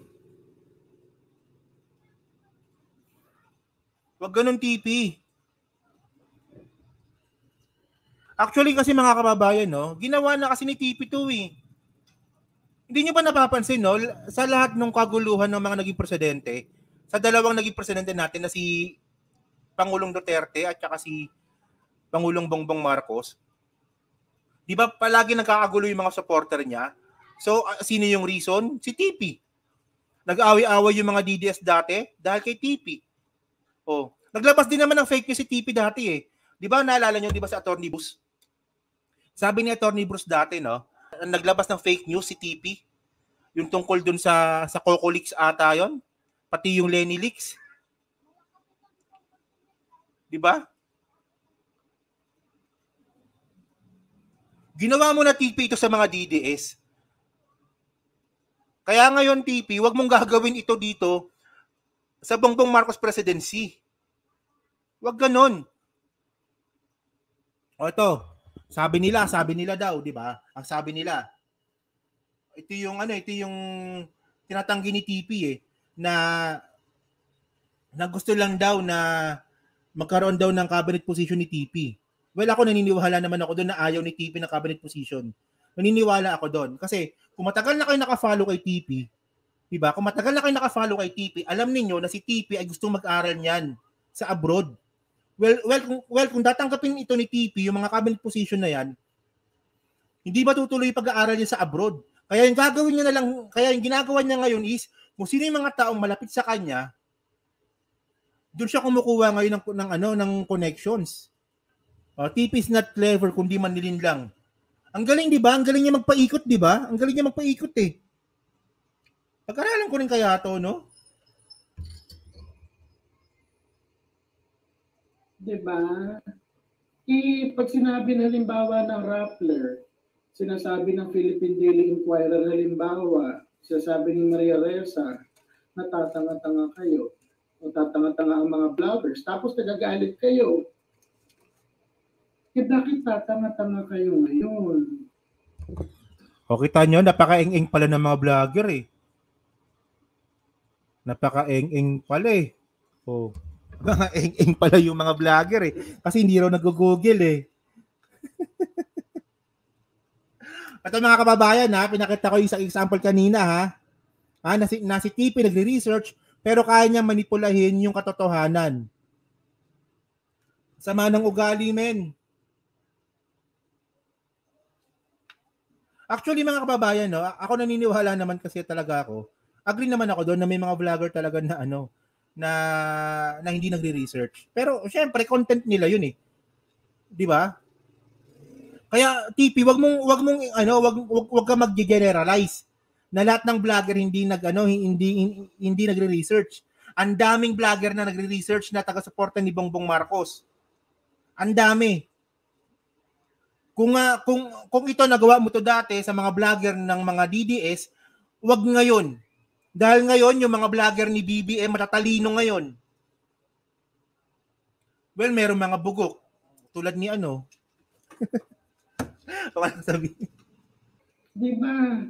Wag ganun, T P. Actually kasi mga kababayan, no, ginawa na kasi ni T P to eh. Hindi niyo ba napapansin, no, sa lahat ng kaguluhan ng mga naging presidente, sa dalawang naging presidente natin na si Pangulong Duterte at saka si Pangulong Bongbong Marcos, di ba palagi nagkakagulo yung mga supporter niya? So, uh, sino yung reason? Si T P. Nag-aaway-away yung mga D D S dati dahil kay T P. Oh, naglabas din naman ng fake news si T P dati eh. Di ba naalala niyo, di ba sa Attorney Bruce? Sabi ni Attorney Bruce dati, no, naglabas ng fake news si T P. Yung tungkol dun sa sa Coco Leaks ata yon, pati yung Lenny Leaks. Di ba? Ginawa mo na T P ito sa mga D D S. Kaya ngayon T P, wag mong gagawin ito dito sa Bongbong Marcos presidency. Wag ganon. O ito, sabi nila, sabi nila daw, di ba? Ang sabi nila, ito yung ano, ito yung tinatanggi ni T P eh, na na gusto lang daw na magkaroon daw ng cabinet position ni T P. Well, ako naniniwala naman ako doon na ayaw ni T P ng cabinet position. Naniniwala ako doon. Kasi kung matagal na kayo nakafollow kay T P, di ba? Kung matagal na kayo nakafollow kay T P, alam niyo na si T P ay gustong mag-aral niyan sa abroad. Well, well, kung, well, kung tatanggapin ito ni T P, yung mga cabinet position na yan, hindi matutuloy yung pag-aaral niya sa abroad. Kaya yung gagawin niya na lang, kaya yung ginagawa niya ngayon is, kung sino yung mga taong malapit sa kanya, doon siya kumukuha ngayon ng, ng, ano, ng connections. Uh, T P is not clever, kundi manilin lang. Ang galing, di ba? Ang galing niya magpaikot, di ba? Ang galing niya magpaikot eh. Pag-aralan ko rin kaya to, no?
Diba? Eh, pag sinabi na halimbawa ng Rappler, sinasabi ng Philippine Daily Inquirer halimbawa, sinasabi ni Maria Ressa, natatanga-tanga kayo, o tatanga-tanga ang mga vloggers, tapos nagagalit kayo. Eh, bakit tatanga-tanga kayo ngayon?
O kita nyo, napaka-eng-eng pala ng mga vlogger eh. Napaka-eng-eng pala eh. O, mga eng-eng pala yung mga vlogger eh. Kasi hindi raw nag-google eh. At mga kababayan ha, pinakita ko yung isang example kanina ha. Ha, na si, na si T P nagre-research pero kaya niya manipulahin yung katotohanan. Sama ng ugali men. Actually mga kababayan, no, ako naniniwala naman kasi talaga ako. Agree naman ako doon na may mga vlogger talaga na ano, na na hindi nagre-research. Pero syempre content nila 'yun eh. 'Di ba? Kaya T P, wag mong wag mong ano, wag wag, wag ka mag-generalize na lahat ng vlogger hindi nag ano, hindi hindi, hindi nagre-research. Ang daming vlogger na nagre-research na taga-suporta ni Bongbong Marcos. Ang dami. Kung uh, kung kung ito nagawa mo to dati sa mga vlogger ng mga D D S, wag ngayon. Dahil ngayon yung mga vlogger ni B B M matatalino ngayon. Well, meron mga bugok tulad ni ano. Baka sabihin.
Di ba?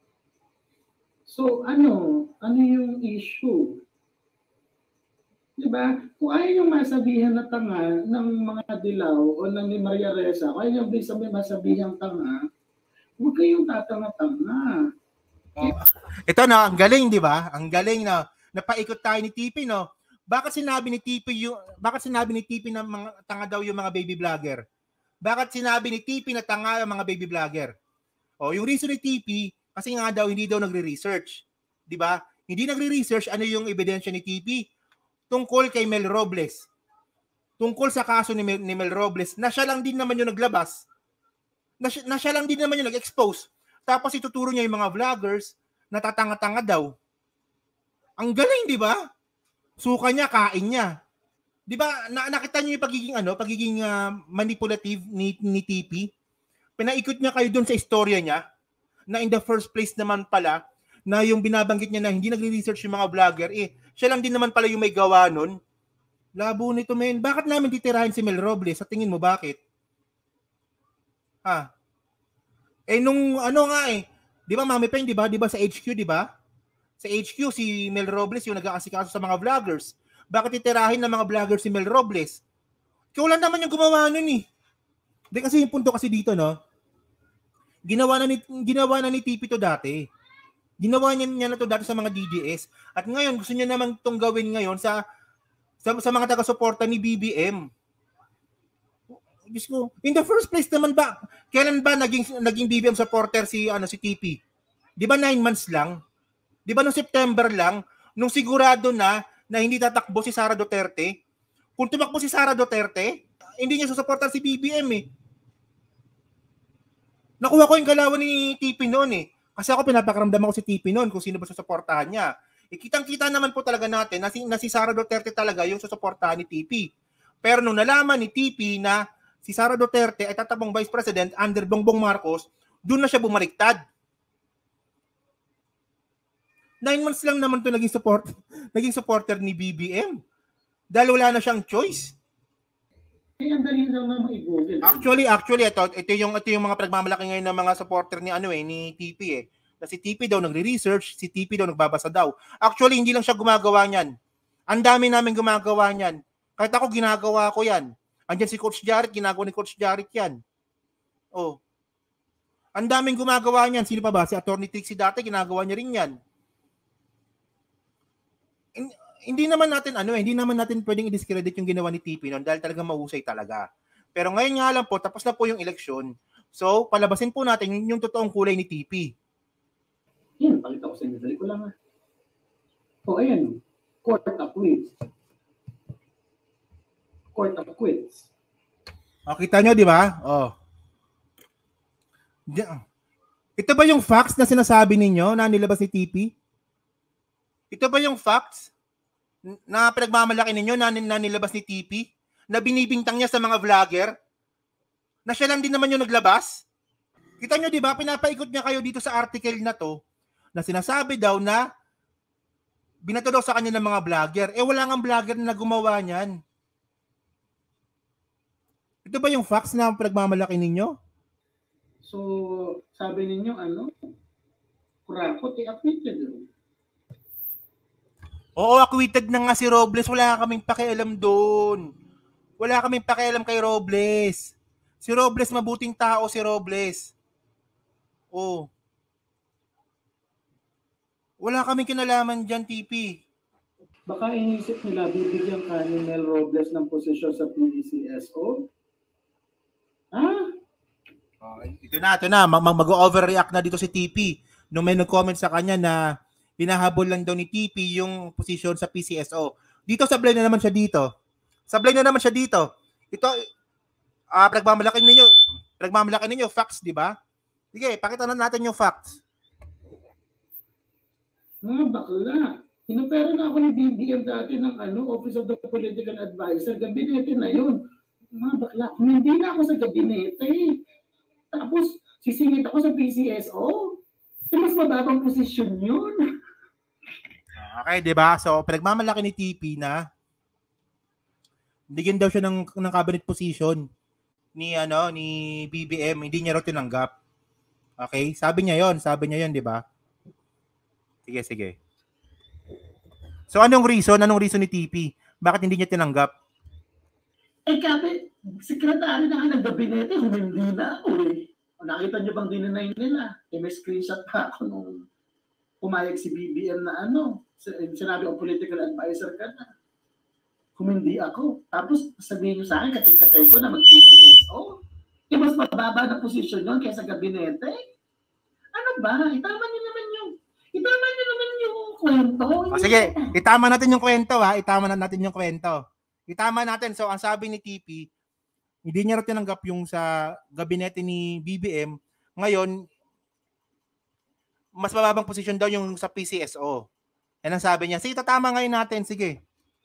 So ano, ano yung issue? Di ba? Kung ayaw yung masabihan na tanga ng mga dilaw o ng ni Maria Ressa, kung ayaw yung sabihin masabihan tanga, huwag kayong tatanga-tanga.
Oh. Ito na, ang galing, di ba? Ang galing na napaikot tayo ni T P, no? Bakit sinabi ni T P yung bakit sinabi ni T P na mga tanga daw yung mga baby vlogger? Bakit sinabi ni T P na tanga ang mga baby vlogger? O, yung reason ni T P kasi nga daw hindi daw nagre-research, 'di ba? Hindi nagre-research, ano yung ebidensya ni T P tungkol kay Mel Robles. Tungkol sa kaso ni Mel, ni Mel Robles, na siya lang din naman yung naglabas. Na siya, na siya lang din naman yung nag-expose. Tapos ituturo niya yung mga vloggers na tatanga-tanga daw. Ang galing, 'di ba? Suka niya, kain niya. 'Di ba? Na, nakita niyo yung pagiging ano, pagiging uh, manipulative ni, ni T P. Pinaikot niya kayo doon sa istorya niya na in the first place naman pala na yung binabanggit niya na hindi nagre-research yung mga vlogger, eh siya lang din naman pala yung may gawa nun. Labo nito, men. Bakit namin titirahin si Mel Robles? Sa tingin mo, bakit? Ha? Eh nung ano nga eh, 'di ba Mami Peng, 'di ba? 'Di ba sa H Q, 'di ba? Sa H Q, si Mel Robles yung nag-aasikaso sa mga vloggers. Bakit titirahin ng mga vloggers si Mel Robles? Ikaw lang naman yung gumawa nun eh. Hindi kasi yung punto kasi dito, no? Ginawa na ni, ginawa na ni T P to dati. Ginawa niya, niya na to dati sa mga D D S. At ngayon, gusto niya naman itong gawin ngayon sa, sa, sa mga taga-suporta ni B B M. Diyos ko, in the first place naman ba, kailan ba naging, naging B B M supporter si, ano, si T P? Di ba nine months lang? Di ba noong September lang, nung sigurado na na hindi tatakbo si Sara Duterte? Kung tumakbo si Sara Duterte, hindi niya susuportan si B B M eh. Nakuha ko yung galawan ni T P noon eh. Kasi ako pinapakaramdam ako si T P noon kung sino ba susuportahan niya. E, kitang-kita naman po talaga natin na si, na si Sara Duterte talaga yung susuportahan ni T P. Pero nung nalaman ni T P na si Sara Duterte ay tatabong Vice President under Bongbong Marcos, doon na siya bumaliktad. Nine months lang naman to naging support, naging supporter ni B B M. Dahil wala na siyang choice. Actually, actually ito, ito yung ito yung mga pagmamalaki ngayon ng mga supporter ni ano eh ni T P eh. Na si T P daw nagre-research, si T P daw nagbabasa daw. Actually, hindi lang siya gumagawa niyan. Ang dami namin gumagawa niyan. Kahit ako ginagawa ko 'yan. Andiyan si Coach Jarrett, ginagawa ni Coach Jarrett 'yan. Oh. Ang daming gumagawa niyan. Sino pa ba? Si Attorney Trixie dati ginagawa niya rin 'yan. Hindi naman natin ano, hindi naman natin pwedeng i-discredit yung ginawa ni T P noon dahil talaga mahusay talaga. Pero ngayon nga lang po, tapos na po yung eleksyon. So, palabasin po natin yung, yung totoong kulay ni T P.
Yan, pakita ko sa inyo. Dali ko lang ha. O, ayan. Court acquits. Court acquits.
O, kita nyo, di ba? O. Ito ba yung facts na sinasabi ninyo na nilabas ni T P? Ito ba yung facts na pinagmamalaki ninyo na, na nilabas ni T P? Na binibintang niya sa mga vlogger? Na siya lang din naman yung naglabas? Kita nyo, di ba? Pinapaikot niya kayo dito sa article na to na sinasabi daw na binato daw sa kanya ng mga vlogger. Eh, wala nga vlogger na gumawa niyan. Ito ba yung facts na pinagmamalaki ninyo?
So, sabi ninyo, ano? Kurakot, i-acquitted.
Oo, acquitted na nga si Robles. Wala kaming pakialam doon. Wala kaming pakialam kay Robles. Si Robles, mabuting tao si Robles. Oo. Wala kaming kinalaman dyan, T P.
Baka inisip nila, bibigyan ka ni Mel Robles ng posisyon sa P E C S O? Ha?
Oh, ito na, ito na. Mag-overreact na dito si T P. Nung may nag-comment sa kanya na pinahabol lang daw ni T P yung posisyon sa P C S O. Dito sablay na naman siya dito. Sablay na naman siya dito. Ito, ah, uh, pinagmamalaki ninyo, pinagmamalaki ninyo, facts, di ba? Sige, pakita na natin yung facts.
Mga bakla. Inopera na ako ni B B M dati ng ano, Office of the Political Advisor. Gabinete na yun. Mga bakla. Hindi na ako sa gabinete. Tapos, sisingit ako sa P C S O. Ito mas mababang posisyon yun.
Okay, di ba? So, pinagmamalaki ni T P na bigyan daw siya ng, ng cabinet position ni ano ni B B M, hindi niya raw tinanggap. Okay? Sabi niya 'yon, sabi niya 'yon, di ba? Sige, sige. So anong reason? Anong reason ni T P? Bakit hindi niya tinanggap?
Eh, kape, sekretary na nga ng gabinete, hindi na ako eh. Nakita niyo bang dinenay nila? Eh, may screenshot pa ako nung pumayag si B B M na ano, sinabi ko political advisor ka na. kung hindi ako. Tapos sabihin nyo sa akin, kating-katay ko na mag-P C S O. E mas mababa na posisyon yun kaysa gabinete. Ano ba? Itama nyo naman yung, itama nyo naman yung kwento.
O sige, itama natin yung kwento ha. Itama na natin yung kwento. Itama natin. So, ang sabi ni T P, hindi niya rin tinanggap yung sa gabinete ni B B M. Ngayon, mas mababang posisyon daw yung sa P C S O. Yan ang sabi niya. Sige, tatama ngayon natin. Sige.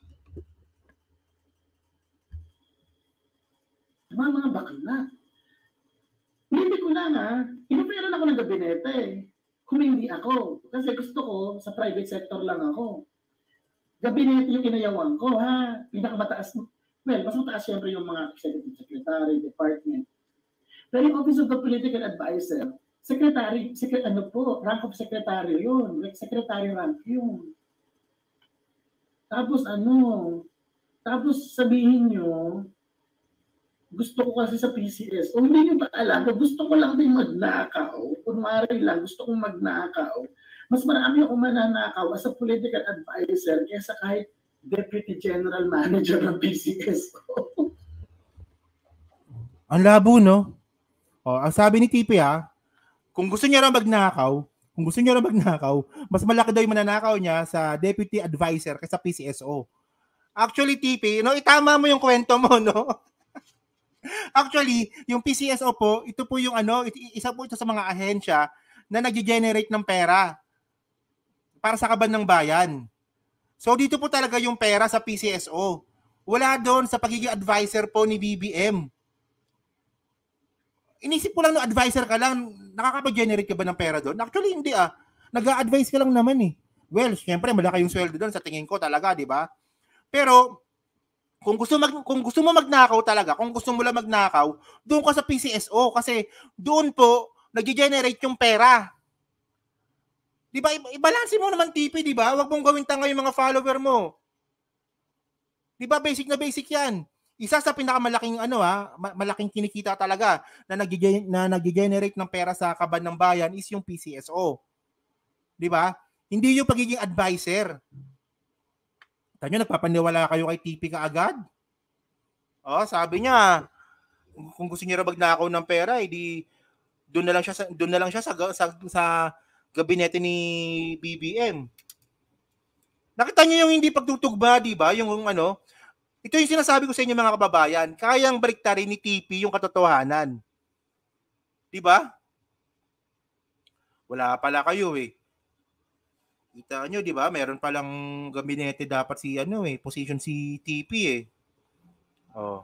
Mga mga bakla. Hindi ko lang ha. Inupiran ako ng gabinete. Kung hindi ako. Kasi gusto ko, sa private sector lang ako. Gabinete yung inayawan ko ha. Pinakamataas. Well, mas mataas siyempre yung mga executive secretary, department. Pero yung Office of the Political Advisor, secretary, secret, ano po, rank of secretary yun. Like secretary rank yun. Tapos ano, tapos sabihin nyo, gusto ko kasi sa P C S. O hindi nyo ba alam, gusto ko lang din magnakaw. Kunwari lang, gusto kong magnakaw. Mas marami akong mananakaw as a political advisor kaysa kahit Deputy General Manager ng P C S.
Ang labo, no? O, ang sabi ni T P ha, kung gusto niya lang magnakaw, kung gusto niya lang magnakaw, mas malaki daw yung mananakaw niya sa Deputy Advisor kaysa P C S O. Actually, T P, no, itama mo yung kwento mo, no? Actually, yung P C S O po, ito po yung ano, isa po ito sa mga ahensya na nag-generate ng pera para sa kaban ng bayan. So dito po talaga yung pera sa P C S O. Wala doon sa pagiging advisor po ni B B M. Inisip ko lang no, advisor ka lang, nakakapag-generate ka ba ng pera doon? Actually, hindi ah. Nag-a-advise ka lang naman eh. Well, syempre, malaki yung sweldo doon sa tingin ko talaga, di ba? Pero, kung gusto mag kung gusto mo magnakaw talaga, kung gusto mo lang magnakaw, doon ka sa P C S O kasi doon po nag-generate yung pera. 'Di ba? I-balance mo naman T P, 'di ba? Huwag mong gawin tanga yung mga follower mo. 'Di ba? Basic na basic 'yan. Isa sa pinakamalaking ano ha, malaking kinikita talaga na nag na nag-generate ng pera sa kaban ng bayan is yung P C S O. 'Di ba? Hindi yung pagiging advisor. Tanyo, nagpapaniwala kayo kay T P kaagad? Oh, sabi niya, kung gusto niya magnakaw ng pera, edi doon na lang siya sa doon na lang siya sa sa, sa gabinete ni B B M. Nakita niyo yung hindi pagtutugma, di ba? Yung, yung ano, ito yung sinasabi ko sa inyo mga kababayan, kayang baliktarin ni T P yung katotohanan. Di ba? Wala pala kayo eh. Kita nyo, di ba? Meron palang gabinete dapat si ano eh, position si T P eh. Oh.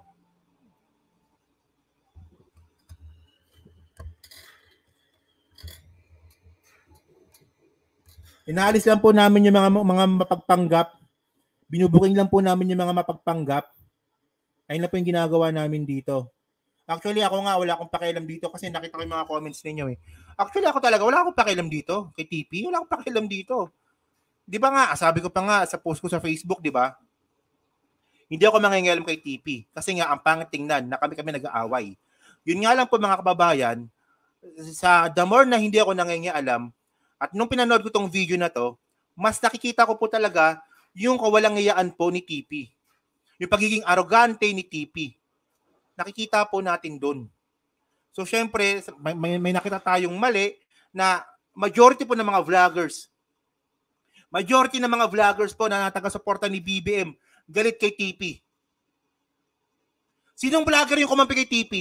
Inaalis lang po namin yung mga mga mapagpanggap. Binubuking lang po namin yung mga mapagpanggap. Ayun na po yung ginagawa namin dito. Actually, ako nga, wala akong pakialam dito kasi nakita ko yung mga comments ninyo eh. Actually, ako talaga, wala akong pakialam dito kay T P. Wala akong pakialam dito. Di ba nga, sabi ko pa nga sa post ko sa Facebook, di ba? Hindi ako mangingialam kay T P. Kasi nga, ang pangit tingnan na kami-kami nag-aaway. Yun nga lang po mga kababayan, sa the more na hindi ako nangingialam, at nung pinanood ko tong video na to, mas nakikita ko po talaga yung kawalang-iyaan po ni T P. Yung pagiging arrogante ni T P. Nakikita po natin doon. So, syempre, may, may, may nakita tayong mali na majority po ng mga vloggers, majority ng mga vloggers po na nataga-suporta ni B B M, galit kay T P. Sinong vlogger yung kumampi kay T P?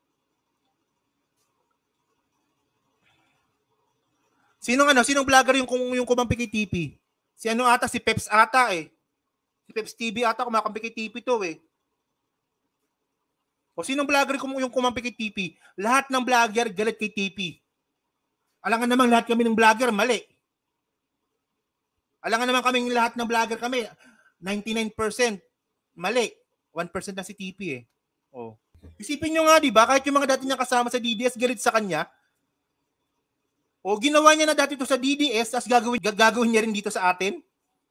Sinong ano, sinong vlogger yung yung kumampi kay T P? Si ano ata, si Peps ata eh. Si Peps T V ata kumakampi kay T P to eh. O sinong vlogger yung kumampi kay T P? Lahat ng vlogger galit kay T P. Alangan naman lahat kami ng vlogger mali. Alangan naman kaming lahat ng vlogger kami, ninety-nine percent mali. one percent na si T P eh. Oh. Isipin nyo nga, di ba? Kahit yung mga dati niya kasama sa D D S, galit sa kanya. O ginawa niya na dati to sa D D S, as gagawin, gagawin niya rin dito sa atin.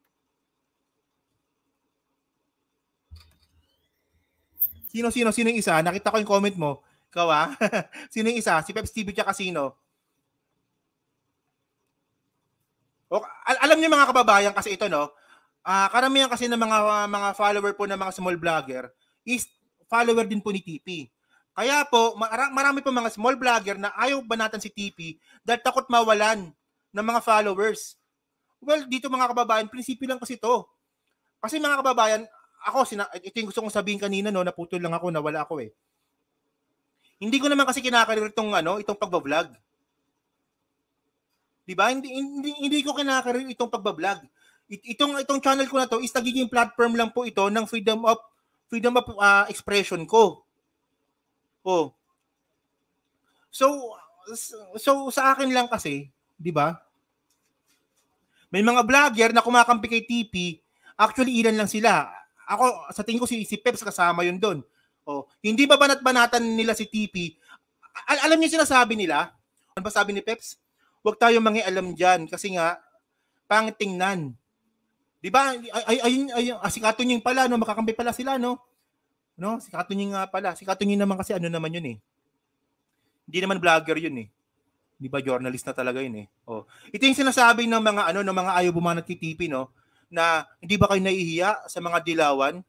Sino, sino, sino yung isa? Nakita ko yung comment mo. Ikaw ah. Sino yung isa? Si Peps T V tsaka sino? O, al- alam niyo mga kababayan kasi ito no, Ah, uh, karamihan kasi ng mga mga follower po ng mga small vlogger is follower din po ni T P. Kaya po, marami po mga small vlogger na ayaw banatan si T P dahil takot mawalan ng mga followers. Well, dito mga kababayan, prinsipyo lang kasi to. Kasi mga kababayan, ako, sina, ito yung gusto kong sabihin kanina, no, naputol lang ako, nawala ako eh. Hindi ko naman kasi kinakarir itong, ano, itong pagbablog. Diba? Hindi, hindi, hindi ko kinakarir itong pagbablog. Itong, itong channel ko na to is nagiging platform lang po ito ng freedom of freedom of uh, expression ko. Oh. So, so sa akin lang kasi, di ba? May mga vlogger na kumakampi kay T P, actually ilan lang sila. Ako, sa tingin ko si, si Peps kasama yun doon. Oh, hindi ba banat-banatan nila si T P? Al- alam niyo sinasabi nila? Ano ba sabi ni Peps? Huwag tayo mangialam diyan kasi nga pangit tingnan. 'Di ba? Ay ay ay ah, si Katunying pala no, makakampi pala sila no. No, si Katunying nga pala. Si Katunying naman kasi ano naman yun eh. Hindi naman vlogger yun eh. 'Di ba journalist na talaga yun eh. Oh. Ito yung sinasabi ng mga ano ng mga ayaw bumanat kay T P no na hindi ba kayo nahihiya sa mga dilawan?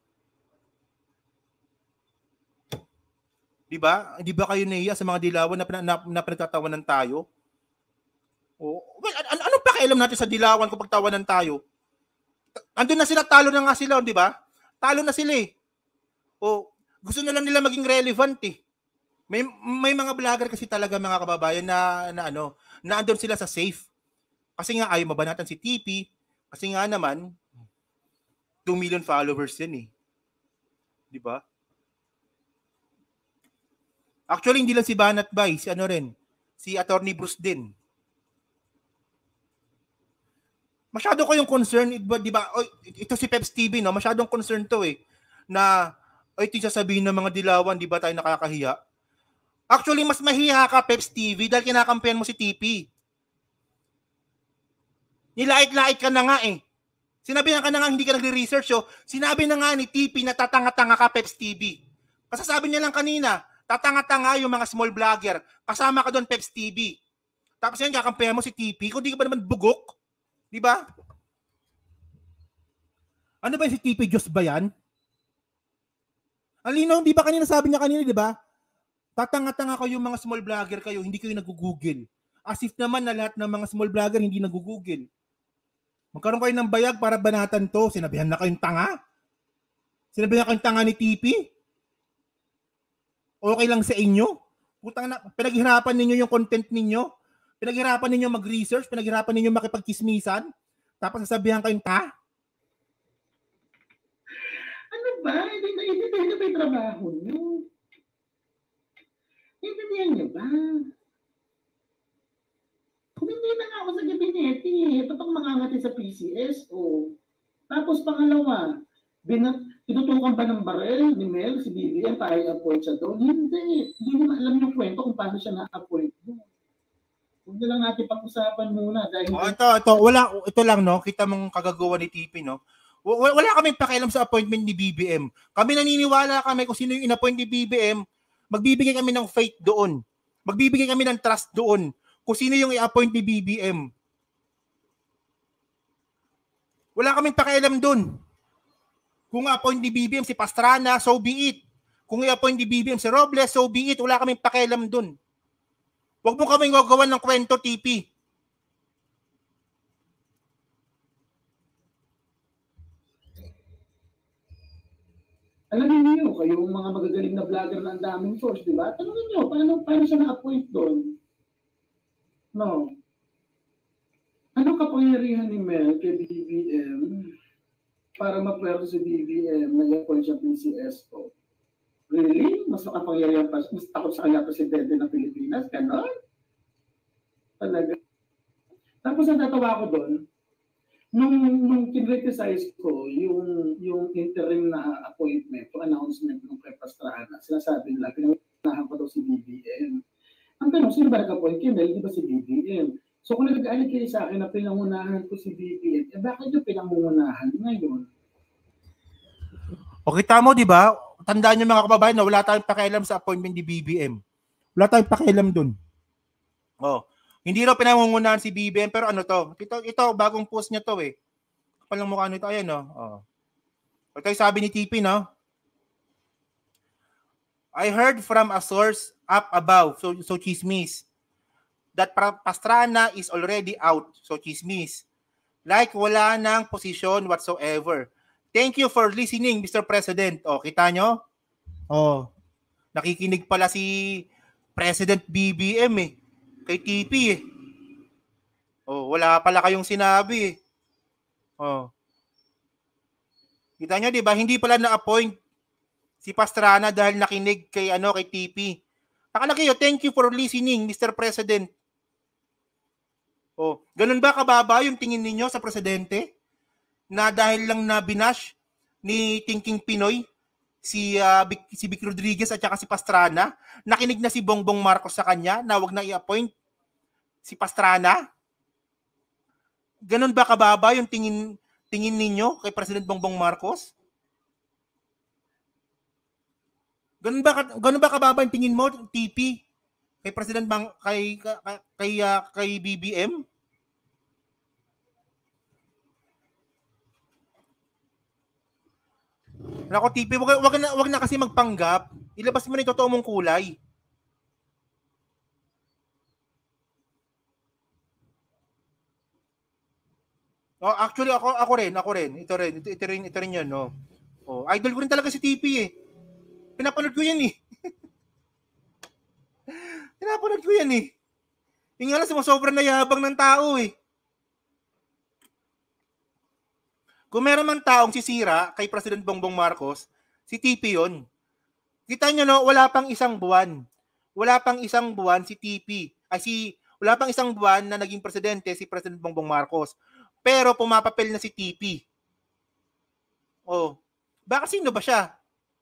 'Di ba? Hindi ba kayo nahihiya sa mga dilawan na, na, na pinagtatawanan tayo? Oh, well, an- an- anong pakialam natin sa dilawan kung pagtawanan tayo? Andun na sila, talo na nga sila, 'di ba? Talo na sila eh. O gusto na lang nila maging relevant eh. May may mga vlogger kasi talaga mga kababayan na na ano, na andun sila sa safe. Kasi nga ayaw mabanatan si T P kasi nga naman two million followers yan eh. 'Di ba? Actually hindi lang si Banat Bay, si ano rin, si Attorney Bruce din. Masyado ko yung concern, di ba? Oy, ito si Peps T V, no? Masyadong concern to eh. Na, ay, ito sasabihin ng mga dilawan, di ba tayo nakakahiya? Actually, mas mahiya ka, Peps T V, dahil kinakampihan mo si T P. Nilait-lait ka na nga eh. Sinabihan ka na nga, hindi ka nagre-research, oh. Sinabi na nga ni T P na tatanga-tanga ka, Peps T V. Kasasabi niya lang kanina, tatanga-tanga yung mga small vlogger. Kasama ka doon, Peps T V. Tapos yan, kakampihan mo si T P. Kung di ka ba naman bugok, di ba? Ano ba si T P Diyos ba yan? Alino, di ba kanina sabi niya kanina, di ba? Tatanga-tanga kayo mga small vlogger kayo, hindi kayo nag-google. As if naman na lahat ng mga small vlogger hindi nag-google. Magkaroon kayo ng bayag para banatan to. Sinabihan na kayong tanga? Sinabihan na kayong tanga ni T P? Okay lang sa inyo? Putang na, pinaghirapan ninyo yung content ninyo? Pinaghirapan ninyo mag-research, pinaghirapan ninyo makipagkismisan, tapos sasabihan kayong ta?
Ano ba? Hindi na hindi na may trabaho nyo. Intindihan nyo ba? Kung hindi na nga ako sa gabinete, ito pang mangangati sa P C S O. Tapos pangalawa, binat, tinutukan pa ng barel ni Mel, si B B M, para i-appoint siya doon. Hindi. Hindi naman alam yung kwento kung paano siya na-appoint doon. Huwag na lang natin pag-usapan muna. Dahil
oh, ito, ito, wala, ito lang, no? Kita mong kagagawa ni T P, no? W- wala kaming pakialam sa appointment ni B B M. Kami naniniwala kami kung sino yung in-appoint ni B B M, magbibigay kami ng faith doon. Magbibigay kami ng trust doon kung sino yung i-appoint ni B B M. Wala kaming pakialam doon. Kung i-appoint ni B B M si Pastrana, so be it. Kung i-appoint ni B B M si Robles, so be it. Wala kaming pakialam doon. Huwag mo kaming gagawan ng kwento, T P.
Alam niyo, kayong mga magagaling na vlogger na ang daming source, di ba? Tanungin niyo, paano, paano siya na-appoint doon? No. Ano kapangyarihan ni Mel kay B B M para mapwerto si B B M na i-appoint siya P C S O? Really? Mas makapangyarihan pa, mas takot sa kanya presidente ng Pilipinas? Ganon? Talaga. Tapos ang tatawa ko doon, nung, nung kinriticize ko yung, yung interim na appointment, yung announcement ng kay Pastrana, sinasabi nila, pinangunahan ko daw si B B M. Ang tanong, sino ba nag-appoint kay Mel? Di ba si B B M? So kung nag-aalig kayo sa akin na pinangunahan ko si B B M, eh bakit yung pinangunahan ngayon?
O kita mo, di ba? Tandaan niyo mga kababayan na wala tayong pakialam sa appointment ni B B M. Wala tayong pakialam dun. Oh, hindi raw pinangungunahan si B B M, pero ano to? Ito, ito bagong post niya to eh. kapal ng mukha nito. Ayan, no? Oh. Ito yung sabi ni T P, no? I heard from a source up above, so, so chismis, that Pastrana is already out, so chismis. Like wala nang posisyon whatsoever. Thank you for listening, Mister President. O, kita nyo? O, nakikinig pala si President B B M eh, kay T P eh. O, wala pala kayong sinabi eh. O. Kita nyo, di ba? Hindi pala na-appoint si Pastrana dahil nakinig kay ano kay T P. Nakalaki yun, thank you for listening, Mister President. Oh, ganun ba kababa yung tingin ninyo sa presidente? Na dahil lang na binash ni Thinking Pinoy si uh, si Vic Rodriguez at saka si Pastrana, nakinig na si Bongbong Marcos sa kanya na wag na i-appoint si Pastrana? Ganun ba kababa yung tingin tingin ninyo kay President Bongbong Marcos? Ganun ba ganun ba kababa yung tingin mo, T P? Kay President Bang kay kay kay, uh, kay B B M? Nako T P, wag, wag na wag na kasi magpanggap. Ilabas mo na 'yung totoo mong kulay. Oh, actually ako ako rin, ako rin. Ito rin, ito, ito rin, ito rin 'yun, no. Oh, idol ko rin talaga si T P eh. Pinapanood ko 'yan eh. Pinapanood ko yan eh. Yung nga lang, sumusobra na yabang ng tao eh. Kung meron man taong sisira kay President Bongbong Marcos, si T P yun. Kita nyo no, wala pang isang buwan. Wala pang isang buwan si T P. Ay si, wala pang isang buwan na naging presidente si President Bongbong Marcos. Pero pumapapel na si T P. Oh, baka sino ba siya?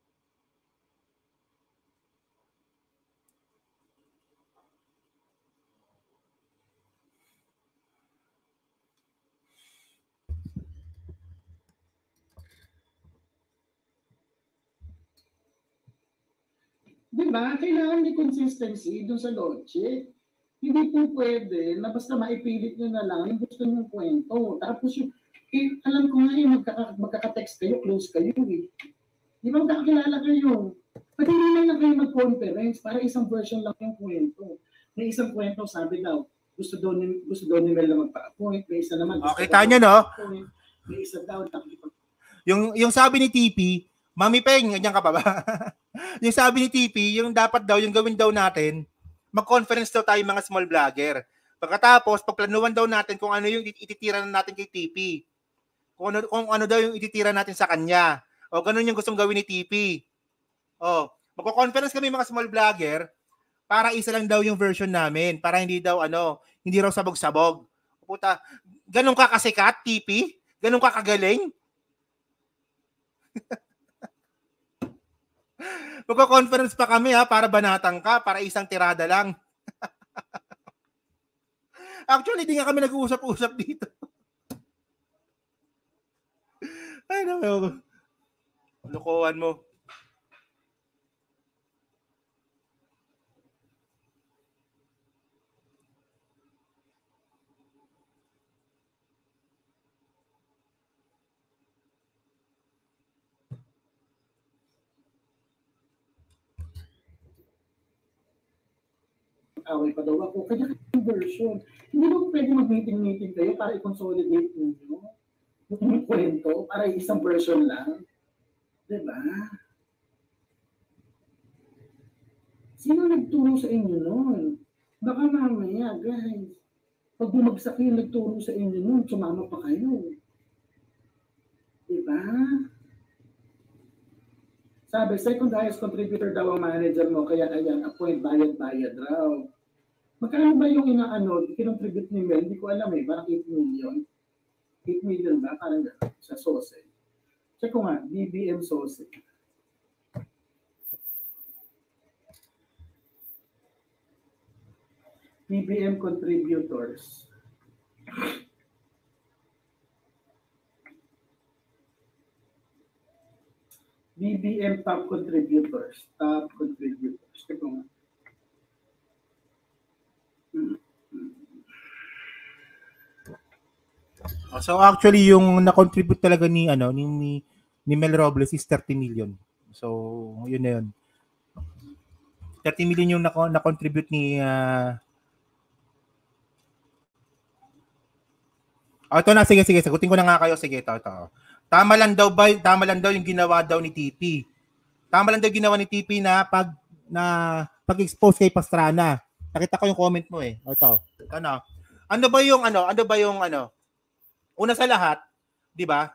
Diba? Kailangan may consistency dun sa logic. Hindi po pwede na basta maipilit nyo na lang yung gusto nyo kwento. Tapos yung, eh, alam ko nga yung magkaka, magkaka-text kayo, close kayo eh. Di ba magkakilala kayo? Pwede naman lang kayo mag-conference para isang version lang yung kwento. May isang kwento, sabi daw, gusto daw ni, gusto daw ni Mel na magpa-appoint, may isa naman.
Okay, tanya no?
May isa daw, nakipag-
Yung, yung sabi ni T P, Mami Peng, ganyan ka pa ba? Yung sabi ni T P, yung dapat daw, yung gawin daw natin, mag-conference daw tayo mga small vlogger. Pagkatapos, pagplanuhan daw natin kung ano yung ititira natin kay T P. Kung ano, kung ano daw yung ititira natin sa kanya. O ganun yung gustong gawin ni T P. O, magko-conference kami mga small vlogger para isa lang daw yung version namin. Para hindi daw ano, hindi raw sabog-sabog. Puta, ganun ka kasikat, T P? Ganun ka kagaling? Magko-conference pa kami ha, para banatang ka, para isang tirada lang. Actually, di nga kami nag-uusap-usap dito. Ay, naku. Lukuhan mo.
away pa daw ako. Kaya yung version. Hindi mo pwede mag-meeting-meeting kayo para i-consolidate ninyo yung kwento para isang version lang. Diba? Sino nagturo sa inyo nun? Baka mamaya, guys. Pag bumagsak yung nagturo sa inyo nun, sumama pa kayo. Diba? Sabi, second highest contributor daw ang manager mo, kaya ayan, appoint bayad-bayad raw. Magkano ba yung inaano, kinontribute ni Mel? Hindi ko alam eh, parang eight million. eight million ba? Parang sa sausage. Check ko nga, B B M sausage. B B M contributors. B B M top contributors. Top contributors. Check ko nga. Hmm.
So actually yung na-contribute talaga ni ano ni ni, ni Mel Robles is thirty million. So yun na yun. thirty million yung na- na-contribute ni uh... oh, ito na, sige sige, sagutin ko na nga kayo, sige, ito ito. Tama lang daw ba, tama lang daw yung ginawa daw ni T P. Tama lang daw ginawa ni T P na pag na pag-expose kay Pastrana. Nakita ko yung comment mo eh. Ito. Ano? Ano ba yung ano? Ano ba yung ano? Una sa lahat, 'di ba?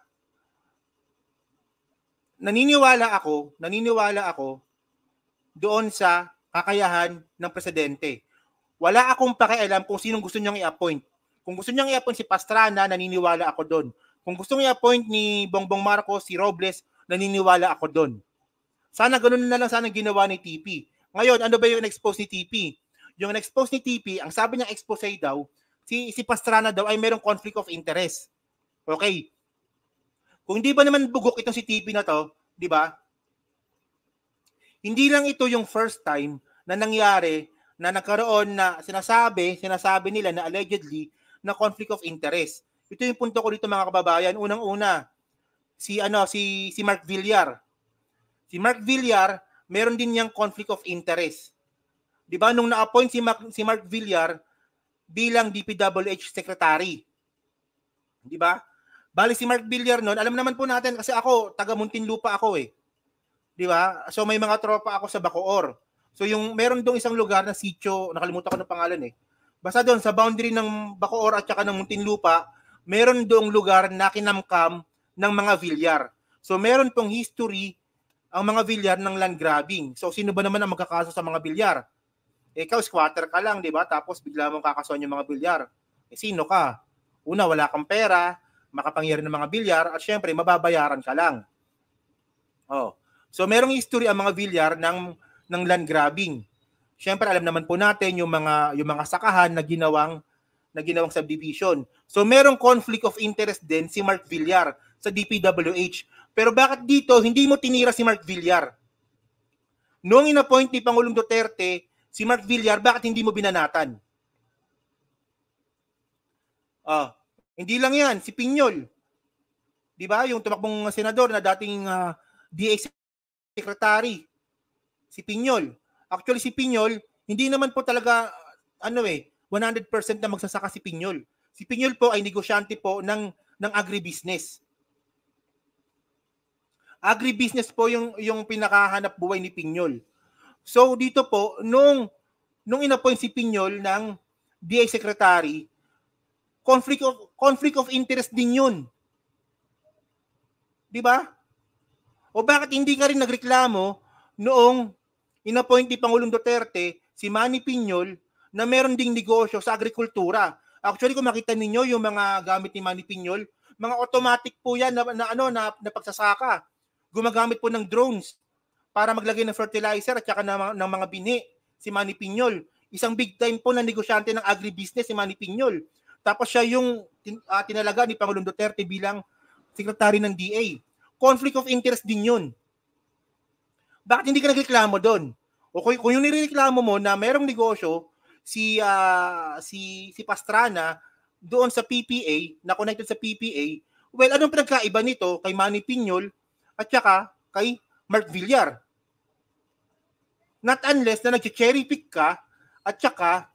Naniniwala ako, naniniwala ako doon sa kakayahan ng presidente. Wala akong pakialam kung sinong gusto niyang i-appoint. Kung gusto niyang i-appoint si Pastrana, naniniwala ako doon. Kung gusto niyang i-appoint ni Bongbong Marcos, si Robles, naniniwala ako doon. Sana ganoon na lang sana ginawa ni T P. Ngayon, ano ba yung in-expose ni T P? Yung in-expose ni T P, ang sabi niya expose daw, si, si Pastrana daw ay merong conflict of interest. Okay. Kung hindi ba naman bugok itong si T P na to, di ba? Hindi lang ito yung first time na nangyari na nagkaroon na sinasabi, sinasabi nila na allegedly na conflict of interest. Ito yung punto ko dito mga kababayan. Unang-una, si ano si si Mark Villar. Si Mark Villar, meron din niyang conflict of interest. 'Di ba nung na-appoint si Mark, si Mark Villar bilang D P W H secretary. 'Di ba? Bali si Mark Villar noon, alam naman po natin kasi ako taga Muntinlupa ako eh. 'Di ba? So may mga tropa ako sa Bacoor. So yung meron dong isang lugar na sitio, nakalimutan ko ng pangalan eh. Basta doon sa boundary ng Bacoor at saka ng Muntinlupa, meron doong lugar na kinamkam ng mga Villar. So meron pong history ang mga Villar ng land grabbing. So sino ba naman ang magkakaso sa mga Villar? Eh, ikaw squatter ka lang, 'di ba? Tapos bigla mong kakasuhan yung mga Villar. Eh sino ka? Una, wala kang pera, makapangyarihan ng mga Villar at syempre mababayaran ka lang. Oh. So merong history ang mga Villar ng ng land grabbing. Syempre alam naman po natin yung mga yung mga sakahan na ginawang na ginawang subdivision. So merong conflict of interest din si Mark Villar sa D P W H. Pero bakit dito hindi mo tinira si Mark Villar? Noong inappoint ni Pangulong Duterte si Mark Villar, bakit hindi mo binanatan? Ah, hindi lang 'yan, si Piñol. 'Di ba? Yung tumakbong senador na dating uh, D A secretary. Si Piñol. Actually si Piñol, hindi naman po talaga ano eh, one hundred percent na magsasaka si Piñol. Si Piñol po ay negosyante po ng ng agribusiness. Agribusiness po yung yung pinakahanap buhay ni Piñol. So dito po nung nung inappoint si Piñol ng D A secretary, conflict of conflict of interest din 'yun. 'Di ba? O bakit hindi ka rin nagreklamo noong inappoint ni Pangulong Duterte si Manny Piñol na meron ding negosyo sa agrikultura? Actually, kung makita ninyo yung mga gamit ni Manny Piñol, mga automatic po yan na, na ano na, na pagsasaka. Gumagamit po ng drones para maglagay ng fertilizer at saka ng, ng mga bini si Manny Piñol. Isang big time po na negosyante ng agribusiness si Manny Piñol. Tapos siya yung uh, tinalaga ni Pangulong Duterte bilang secretary ng D A. Conflict of interest din yun. Bakit hindi ka nagreklamo doon? O kung, kung yung nireklamo mo na merong negosyo si uh, si si Pastrana doon sa P P A, na connected sa P P A, well, anong pinagkaiba nito kay Manny Piñol at saka kay Mark Villar? Not unless na nag-cherry pick ka at saka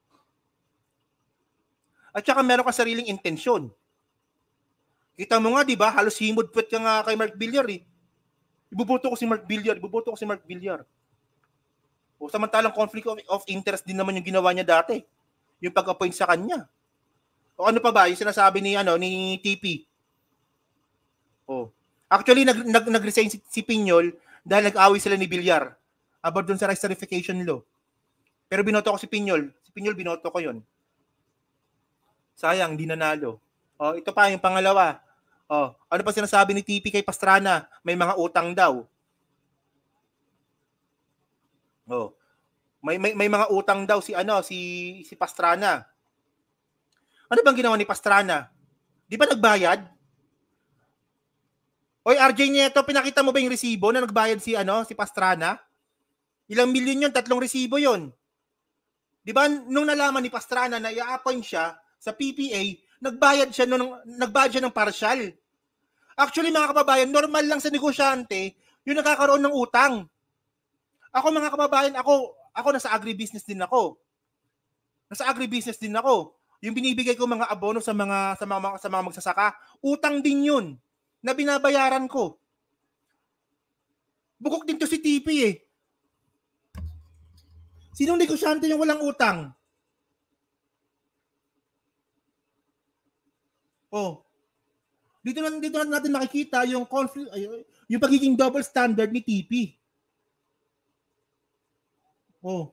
at saka meron ka sariling intensyon. Kita mo nga, di ba? Halos himod-pwet ka nga kay Mark Villar eh. Ibuboto ko si Mark Villar, ibuboto ko si Mark Villar. O samantalang conflict of, of interest din naman yung ginawa niya dati. Yung pag-appoint sa kanya. O ano pa ba? Yung sinasabi ni, ano, ni T P. O. Actually, nag, nag, nag-resign si, si Piñol dahil nag-away sila ni Villar about dun sa rice tarification law. Pero binoto ko si Piñol. Si Piñol, binoto ko yon. Sayang, di nanalo. O, ito pa yung pangalawa. O, ano pa sinasabi ni T P kay Pastrana? May mga utang daw. Oh. May may may mga utang daw si ano si si Pastrana. Ano bang ginawa ni Pastrana? Di ba nagbayad? Oy, R J Nieto, pinakita mo ba yung resibo na nagbayad si ano si Pastrana? Ilang milyon 'yon? Tatlong resibo 'yon. Di ba nung nalaman ni Pastrana na i-appoint siya sa P P A, Nagbayad siya ng nagbayad siya ng partial. Actually, mga kababayan, normal lang sa negosyante yung nakakaroon ng utang. Ako, mga kababayan, ako, ako nasa agribusiness din ako. Nasa agribusiness din ako. Yung binibigay ko mga abono sa mga sa mga sa mga magsasaka, utang din 'yun na binabayaran ko. Bukok din to si T P eh. Sinong negosyante yung walang utang? Oh. Dito na dito na natin makikita yung conflict, yung pagiging double standard ni T P. Oh.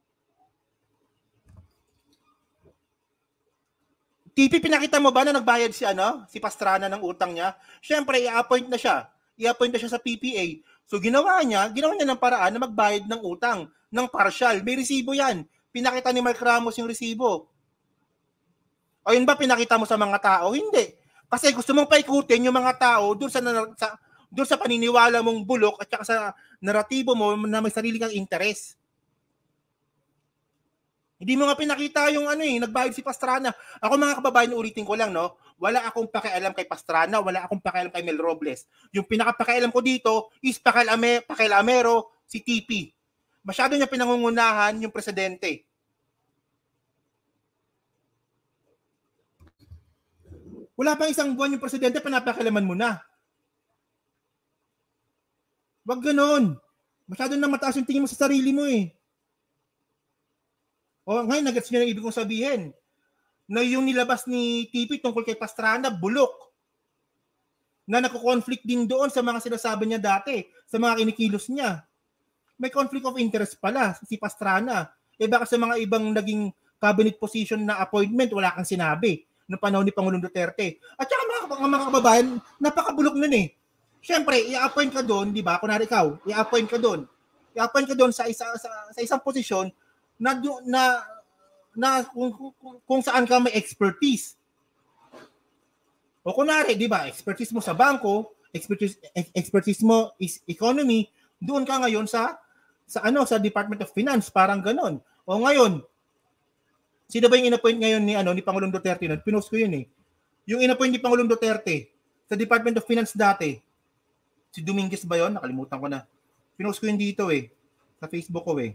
T P, pinakita mo ba na nagbayad si ano, si Pastrana ng utang niya? Siyempre, i-appoint na siya. I-appoint na siya sa P P A. So ginawa niya, ginawa niya ng paraan na magbayad ng utang, ng partial. May resibo yan. Pinakita ni Mark Ramos yung resibo. O yun ba pinakita mo sa mga tao? Hindi. Kasi gusto mong paikutin yung mga tao doon sa, sa doon sa paniniwala mong bulok at saka sa naratibo mo na may sarili kang interes. Hindi mo nga pinakita yung ano eh, nagbayad si Pastrana. Ako, mga kababayan, ulitin ko lang, no? Wala akong pakialam kay Pastrana, wala akong pakialam kay Mel Robles. Yung pinaka-pakialam ko dito is pakialame, pakialamero si T P. Masyado niya pinangungunahan yung presidente. Wala pang isang buwan yung presidente, panapakialaman mo na. Wag ganon. Masyado na mataas yung tingin mo sa sarili mo eh. O ngayon, nagets niyo na ibig kong sabihin na yung nilabas ni T P tungkol kay Pastrana, bulok. Na nako-conflict din doon sa mga sinasabi niya dati, sa mga kinikilos niya. May conflict of interest pala si Pastrana. Eh baka sa mga ibang naging cabinet position na appointment, wala kang sinabi noong panahon ni Pangulong Duterte. At saka mga, mga kababayan, napakabulok nun eh. Siyempre, i-appoint ka doon, di ba? Kunwari ikaw, i-appoint ka doon. I-appoint ka doon sa, isa, sa, sa isang posisyon na na na kung, kung, kung saan ka may expertise. O kunwari, di ba, expertise mo sa bangko, expertise expertise mo is economy, doon ka ngayon sa sa ano sa Department of Finance, parang ganon. O ngayon, sino ba yung inappoint ngayon ni ano ni Pangulong Duterte? Pinost ko yun eh. Yung inappoint ni Pangulong Duterte sa Department of Finance dati, si Dominguez ba yun? Nakalimutan ko na. Pinost ko yun dito eh, sa Facebook ko eh.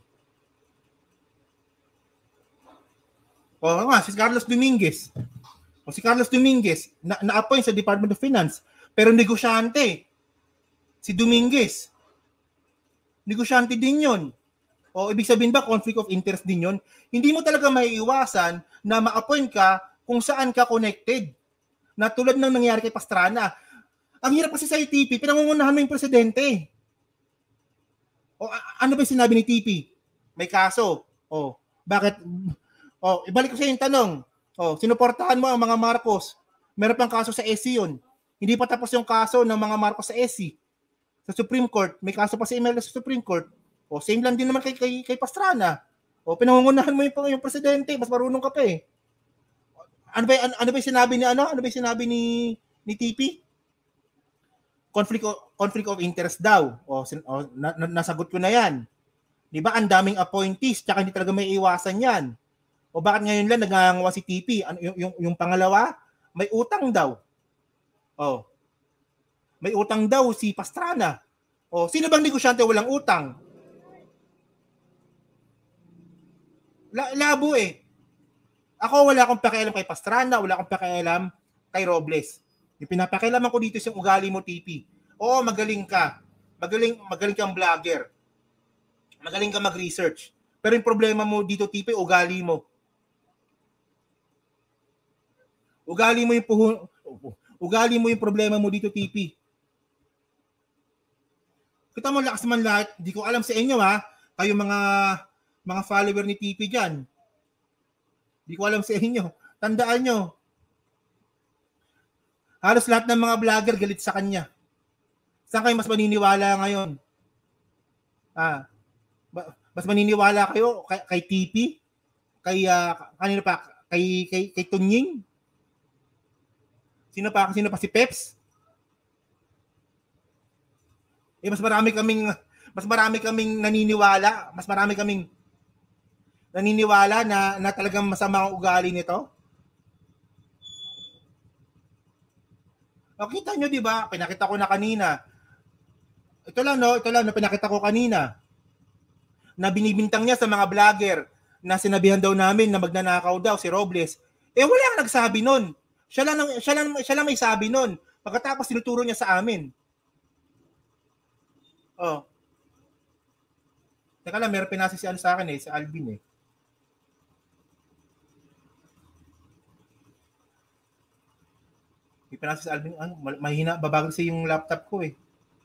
O nga, si Carlos Dominguez. O si Carlos Dominguez, na- na-appoint sa Department of Finance. Pero negosyante. Si Dominguez. Negosyante din yun. O ibig sabihin ba, conflict of interest din yun? Hindi mo talaga maiiwasan na ma-appoint ka kung saan ka connected. Na tulad ng nangyari kay Pastrana. Ang hirap kasi sa T P, pinangungunahan mo yung presidente. O a- ano ba yung sinabi ni T P? May kaso. O, bakit... Oh, ibalik ko sa yung tanong. Oh, sinuportahan mo ang mga Marcos. Meron pang kaso sa S C yun. Hindi pa tapos yung kaso ng mga Marcos sa S C. Sa Supreme Court, may kaso pa si Imelda sa Supreme Court. Oh, same lang din naman kay kay, kay Pastrana. Oh, pinangungunahan mo yung, yung presidente, mas marunong ka pa eh. Ano ba ano, ano ba sinabi ni ano? Ano ba sinabi ni ni T P? Conflict of, conflict of interest daw. Oh, sin, oh na, na, nasagot ko na 'yan. 'Di ba? Ang daming appointees, tsaka hindi talaga may iwasan 'yan. O bakit ngayon lang nagangawa si T P? Ano, yung, yung, yung pangalawa, may utang daw. Oh. May utang daw si Pastrana. O, sino bang negosyante walang utang? La, labo eh. Ako wala akong pakialam kay Pastrana, wala akong pakialam kay Robles. Yung pinapakialaman ko dito is yung ugali mo, T P. Oo, magaling ka. Magaling, magaling kang vlogger. Magaling ka mag-research. Pero yung problema mo dito, T P, ugali mo. Ugali mo yung puhun, ugali mo yung problema mo dito, T P. Kita mo, lakas man lahat. Hindi ko alam sa inyo ha, kayo mga mga follower ni T P diyan. Hindi ko alam sa inyo. Tandaan nyo, halos lahat ng mga vlogger galit sa kanya. Saan kayo mas maniniwala ngayon? Ah, mas maniniwala kayo kay, kay T P? Kay uh, kanino pa? Kay kay kay Tunying? Sino pa? Sino pa si Peps? Eh mas marami kaming mas marami kaming naniniwala, mas marami kaming naniniwala na na talagang masama ang ugali nito. O, kita nyo, di ba? Pinakita ko na kanina. Ito lang, no? Ito lang, na pinakita ko kanina. Na binibintang niya sa mga vlogger na sinabihan daw namin na magnanakaw daw si Robles. Eh, wala kang nagsabi nun. Siya lang, siya lang, siya lang may sabi nun. Pagkatapos tinuturo niya sa amin. Oh. Teka lang, meron pinasa si ano sa akin eh, si Alvin eh. May pinasa si Alvin, ano, mahina, babagal sa yung laptop ko eh.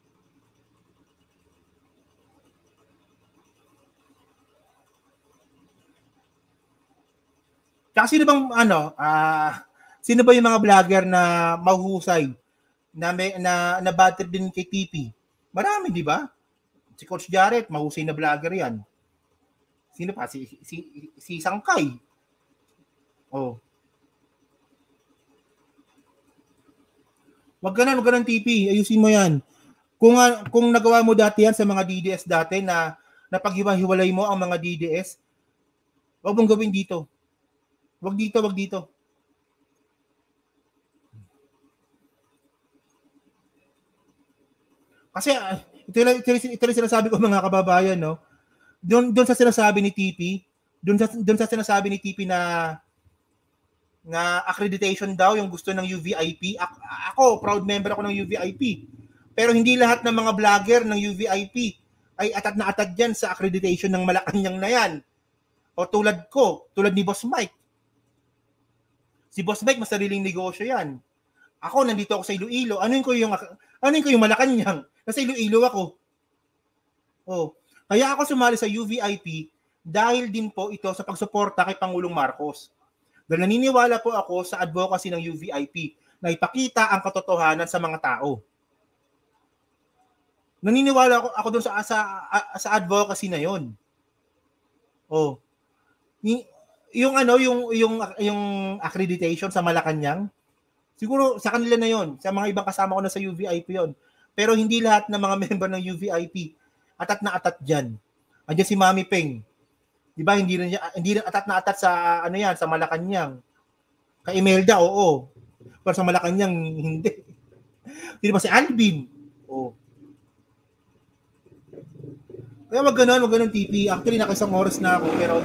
Tsaka sino bang ano, ah, uh, sino ba yung mga vlogger na mahuhusay na may, na na bad trip din kay T P? Marami, di ba? Si Coach Jarrett, mahusay na vlogger 'yan. Sino pa? Si si si Sangkay. Oh. Wag ganun, wag ganun T P, ayusin mo 'yan. Kung uh, kung nagawa mo dati 'yan sa mga D D S dati na napaghiwa-hiwalay mo ang mga D D S, wag mong gawin dito. Wag dito, wag dito. Kasi uh, ito lang ito, ito, ito sinasabi ko mga kababayan, no. Doon doon sa sinasabi ni T P, doon sa doon sa sinasabi ni T P na na accreditation daw yung gusto ng U V I P. Ako, ako proud member ako ng U V I P. Pero hindi lahat ng mga vlogger ng U V I P ay atad na atad diyan sa accreditation ng Malacanang na yan. O tulad ko, tulad ni Boss Mike. Si Boss Mike, mas sariling negosyo yan. Ako, nandito ako sa Iloilo. Ano ko yung, ano ko yung Malacanang? Nasa Iloilo ako. Oh. Kaya ako sumali sa U V I P dahil din po ito sa pagsuporta kay Pangulong Marcos. Dahil naniniwala po ako sa advocacy ng U V I P na ipakita ang katotohanan sa mga tao. Naniniwala ako, ako doon sa, sa, sa advocacy na yon. Oh. Yung ano, yung yung yung accreditation sa Malacanang, siguro sa kanila na yon, sa mga ibang kasama ko na sa U V I P yon. Pero hindi lahat ng mga member ng U V I P atat na atat diyan. Andiyan si Mami Peng. 'Di ba? Hindi rin hindi rin atat na atat sa ano yan, sa Malacanang. Kay Imelda, oo. Pero sa Malacanang hindi. Hindi ba si Alvin? Oh. Kaya wag ganun, wag ganun T P. Actually, nakisang oras na ako, pero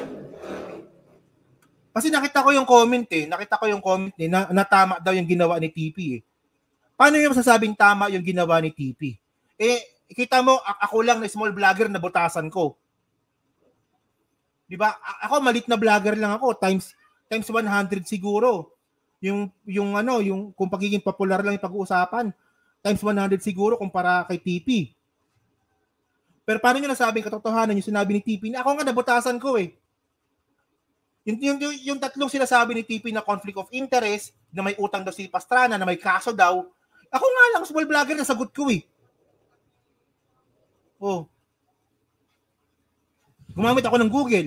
kasi nakita ko yung comment eh. Nakita ko yung comment eh, na, na tama daw yung ginawa ni T P eh. Paano yung masasabing tama yung ginawa ni T P? Eh, kita mo, ako lang na small vlogger na butasan ko. Di ba? Ako, malit na vlogger lang ako. Times times one hundred siguro. Yung, yung ano, yung kung pagiging popular lang yung pag-uusapan. Times one hundred siguro kumpara kay T P. Pero paano nyo nasabing katotohanan yung sinabi ni T P? Ako nga, nabutasan ko eh. Yung, yung, yung, yung tatlong sinasabi ni T P na conflict of interest, na may utang daw si Pastrana, na may kaso daw, ako nga lang, small vlogger, nasagot ko eh. Oh. Gumamit ako ng Google.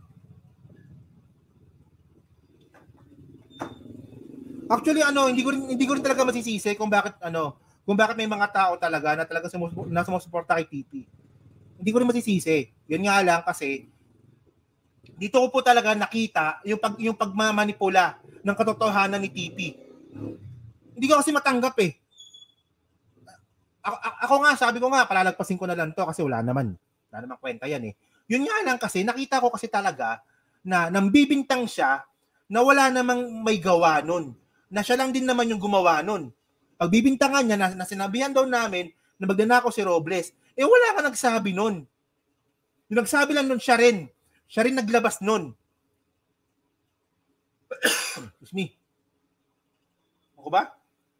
Actually, ano, hindi ko rin, hindi ko rin talaga masisisi kung bakit, ano, kung bakit may mga tao talaga na talaga sumus- na sumusuporta kay T P. Hindi ko rin masisisi. Yun nga lang kasi, dito ko po talaga nakita yung pag yung pagmamanipula ng katotohanan ni T P. Hindi ko kasi matanggap eh. Ako, ako nga, sabi ko nga, palalagpasin ko na lang to kasi wala naman. Wala naman kwenta yan eh. Yun nga lang kasi, nakita ko kasi talaga na nambibintang siya na wala namang may gawa nun. Na siya lang din naman yung gumawa nun. Pagbibintangan niya na, na sinabihan daw namin na magnanakaw si Robles, eh wala ka nagsabi nun. Yung nagsabi lang nun siya rin. Siya rin naglabas nun. Excuse me. Ako ba?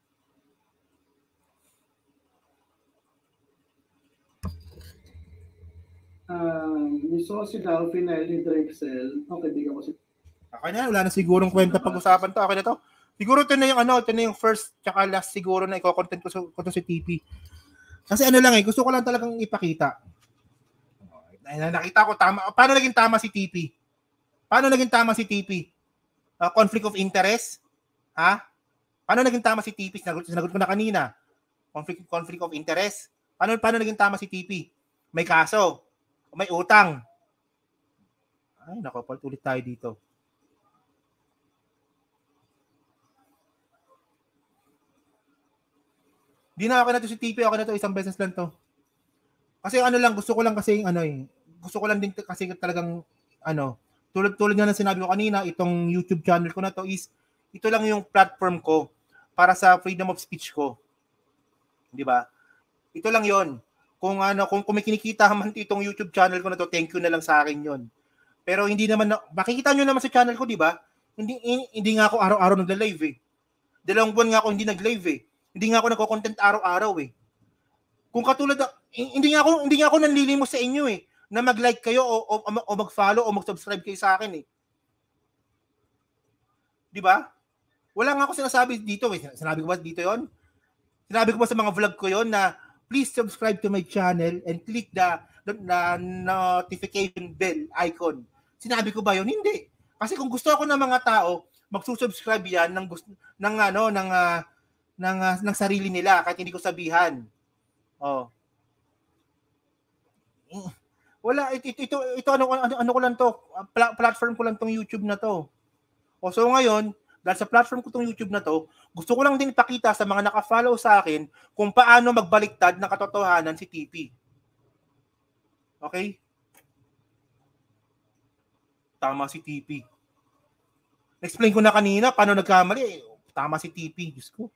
Uh, gusto ko si Dalphinel ni Drexel. Okay, di ka ko si...
Okay na, wala na sigurong kwenta pag-usapan to. Okay na to. Siguro ito na yung ano, ito na yung first tsaka last siguro na i-content ko, ko to si T P. Kasi ano lang eh, gusto ko lang talagang ipakita. Nakita ko tama. Paano naging tama si T P? Paano naging tama si T P? Uh, conflict of interest? Ha? Paano naging tama si T P? Sinagot, sinagot ko na kanina. Conflict, conflict of interest? Paano, paano naging tama si T P? May kaso. May utang. Ay, nakapal ulit tayo dito. Di na okay na to si T P, okay na to, isang beses lang to. Kasi ano lang, gusto ko lang kasi ano eh, gusto ko lang din kasi talagang ano, tulad tulad nga ng sinabi ko kanina, itong YouTube channel ko na to is ito lang yung platform ko para sa freedom of speech ko. 'Di ba? Ito lang 'yon. Kung ano, kung kumikinikita man itong YouTube channel ko na to, thank you na lang sa akin 'yon. Pero hindi naman na, makikita nyo naman sa channel ko, 'di ba? Hindi hindi nga ako araw-araw nagla-live eh. Dalawang buwan nga ako hindi nag-live eh. Hindi nga ako nagko-content araw-araw eh. Kung katulad, hindi nga ako hindi nga ako nanlilimos sa inyo eh na mag-like kayo o, o, o mag-follow o mag-subscribe kayo sa akin eh. 'Di ba? Wala nga ako sinasabi dito eh. Sinabi ko ba dito 'yon? Sinabi ko ba sa mga vlog ko 'yon na please subscribe to my channel and click the, the, the notification bell icon. Sinabi ko ba 'yon? Hindi. Kasi kung gusto ako ng mga tao, magsusubscribe yan ng gusto ng ano ng uh, ng uh, ng sarili nila kahit hindi ko sabihan. Oh. Wala ito ito, ito, ito ano, ano ano ko lang to, Pla- platform ko lang tong YouTube na to. O so ngayon, dahil sa platform ko tong YouTube na to, gusto ko lang din ipakita sa mga naka-follow sa akin kung paano magbaliktad ng katotohanan si T P. Okay? Tama si T P. Explain ko na kanina paano nagkamali. Tama si T P. Diyos ko.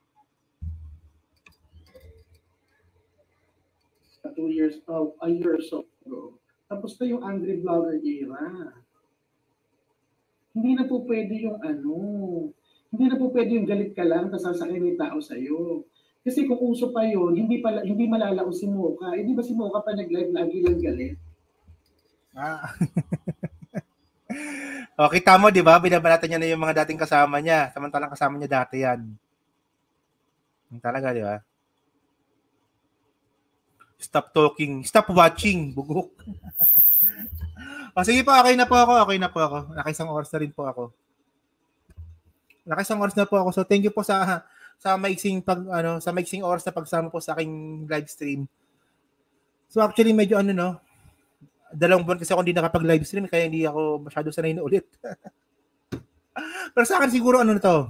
Two years, oh, a year or so ago. Tapos na yung angry vlogger era. Hindi na po pwede yung ano, hindi na po pwede yung galit ka lang tapos sasakin may tao sa'yo. Kasi kung uso pa yun, hindi pala hindi malalao si Mocha. Eh di ba si Mocha pa nag-live lagi lang galit?
Ah. Okay, tama, di ba? Binabanatan niya na yung mga dating kasama niya. Samantalang kasama niya dati yan. Yung talaga, di ba? Stop talking. Stop watching. Bugok. O sige po, okay na po ako. Okay na po ako. Nakaisang oras na rin po ako. Nakaisang oras na po ako. So thank you po sa sa maiksing pag ano, sa maiksing oras na pagsama po sa aking live stream. So actually medyo ano no, dalawang buwan kasi ako hindi nakapag-live stream kaya hindi ako masyado sanay na ulit. Pero sa akin siguro ano na to.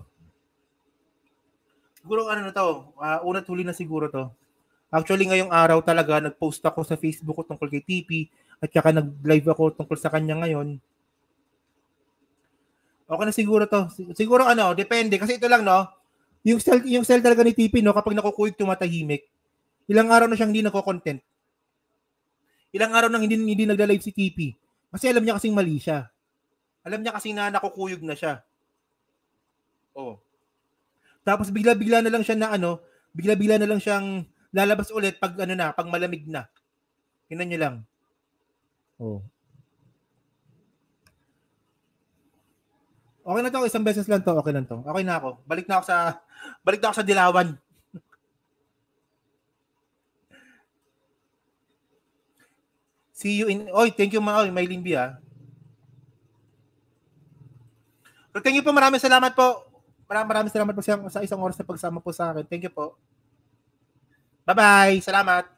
Siguro ano na to, uh, una't huli na siguro to. Actually ngayong araw talaga nag-post ako sa Facebook ko tungkol kay T P at saka nag-live ako tungkol sa kanya ngayon. Okay na siguro to. Siguro ano, depende kasi ito lang no. Yung style yung style talaga ni T P no, kapag nakukuyog tumatahimik. Ilang araw na siyang hindi nagko-content. Ilang araw nang hindi hindi nagla-live si T P. Kasi alam niya kasing mali siya. Alam niya kasing na nakukuyog na siya. Oh. Tapos bigla-bigla na lang siya na ano, bigla-bigla na lang siyang lalabas ulit pag ano na, pag malamig na. Tingnan niyo lang. Oh. Okay na to, isang beses lang to, okay lang to. Okay na ako. Balik na ako sa balik na ako sa Dilawan. See you in Oy, thank you ma, oy, Maylin B ah. So, thank you po, maraming salamat po. Maraming maraming salamat po sa, sa isang oras na pagsama po sa akin. Thank you po. Bye-bye. Salamat.